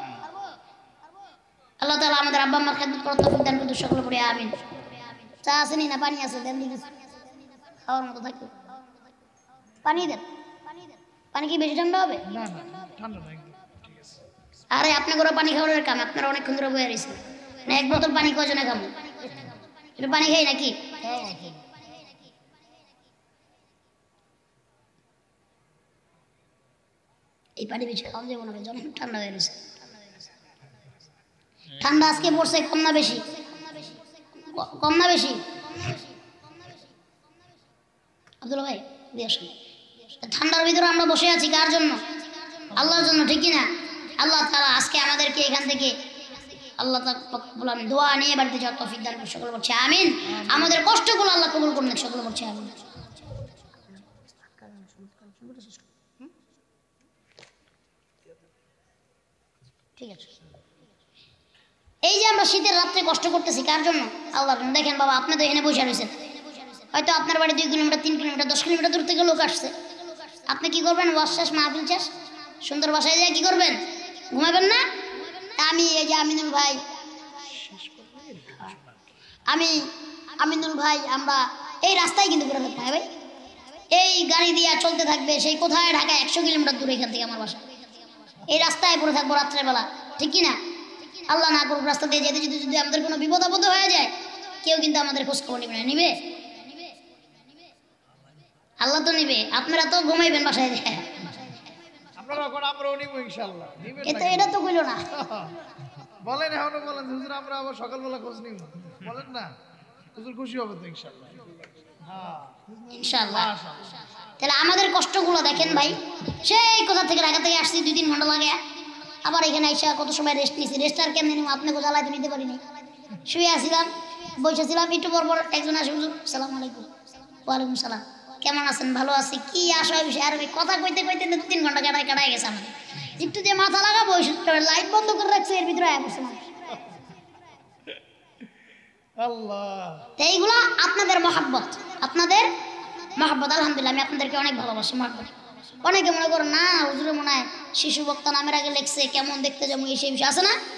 আল্লাহ তাআলা আমাদের আব্বা আম্মার খেদমত করার তৌফিক দান করুন, সকলে পড়ে আমিন। চা আছে নি না পানি আছে? দেন দিকে খাওয়ার মতো থাকবে, পানি দেন। পানি কি বেশি ঠান্ডা হবে? না না ঠান্ডা না একদম ঠিক আছে। আরে আপনি করে পানি খাওয়ার কাম, আপনারা অনেকক্ষণ ধরে বয়ে রয়েছেন না। এক বোতল পানি কজনে খাবো? একটু পানি খাই নাকি? খাও আছে। এই পানি বেশি খাওয়া যাবো না, জল ঠান্ডা হয়ে গেছে। ঠান্ডা আজকে পড়ছে কম না বেশি? কম না বেশি? আব্দুল্লাহ ভাই দিয়ে আসুন। ঠান্ডার ভিতরে আমরা বসে আছি কার জন্য? আল্লাহর জন্য, ঠিক কিনা? আল্লাহ তাআলা আজকে আমাদেরকে এখান থেকে আল্লাহ তাআলা দোয়া নিয়ে বাড়িতে যাওয়ার তৌফিক দান করুন, সকলে বলছে আমিন। আমাদের কষ্টগুলো আল্লাহ কবুল করুন, সকলে বলছে আমিন। ঠিক আছে। এই যে আমরা শীতের রাত্রে কষ্ট করতেছি কার জন্য? আল্লাহর জন্য। দেখেন বাবা, আপনি তো এখানে বসে রয়েছেন, হয়তো আপনার বাড়ি দুই কিলোমিটার তিন কিলোমিটার দশ কিলোমিটার দূর থেকে লোক আসছে। আপনি কি করবেন? ওয়াজ শেষ, মাহফিল শেষ, সুন্দর বাসায় যায় কি করবেন? ঘুমাবেন না? আমি এই যে আমিনুল ভাই, আমি আমিনুল ভাই, আমরা এই রাস্তায় কিন্তু বেরোতে পাই ভাই, এই গাড়ি দিয়ে চলতে থাকবে, সেই কোথায় ঢাকা একশো কিলোমিটার দূরে এখান থেকে আমার বাসা, এই রাস্তায় পড়ে থাকবো রাত্রেবেলা, ঠিক কিনা? আল্লাহ না করুক রাস্তা দিয়ে যেতে যেতে যদি আমাদের কোনো বিপদ আপদ হয়ে যায়, কেউ কিন্তু আমাদের খোঁজ খবর নিবে না। নিবে? আল্লাহ তো নিবে। আপনারা তো ঘুমাইবেন বাসায় যায়, আপনারা এখন আমরাও নিব ইনশাআল্লাহ। নিবেন এ তো এটা তো কইলো না। বলেন এখনো বলেন হুজুর, আমরা আবার সকালবেলা খোঁজ নিব, বলেন না হুজুর, খুশি হবে তো ইনশাআল্লাহ। হ্যাঁ ইনশাআল্লাহ। মাশাআল্লাহ। তাহলে আমাদের কষ্টগুলো দেখেন ভাই, সেই কোথা থেকে ঢাকা থেকে আসছি দুই তিন ঘন্টা লাগে, আবার এখানে আইসা কত সময় রেস্ট নিয়েছি। রেস্ট আর কেমনি নিব? আপনাকে জ্বালাইতে নিতে পারিনি, শুয়ে আসছিলাম, বসেছিলাম, একটু পর পর একজন আসে, হুজুর সালাম আলাইকুম। ওয়ালাইকুম সালাম, কেমন আছেন? ভালো আছি। কি আসা বিষয়? আর ওই কথা কইতে কইতে দু তিন ঘন্টা কাটায় কাটাই গেছে আমাদের। একটু যে মাথা লাগাবো, লাইট বন্ধ করে রাখছে, এর ভিতরে আয়া পড়ছে মানুষ। আল্লাহ, এইগুলা আপনাদের মহাব্বত, আপনাদের মহাব্বত। আলহামদুলিল্লাহ, আমি আপনাদেরকে অনেক ভালোবাসি, মহাব্বত। অনেকে মনে করেন না হুজুরে মনে হয় শিশু বক্তা নামের আগে লেখছে, কেমন দেখতে যেমন এই সেই বিষয় আছে না?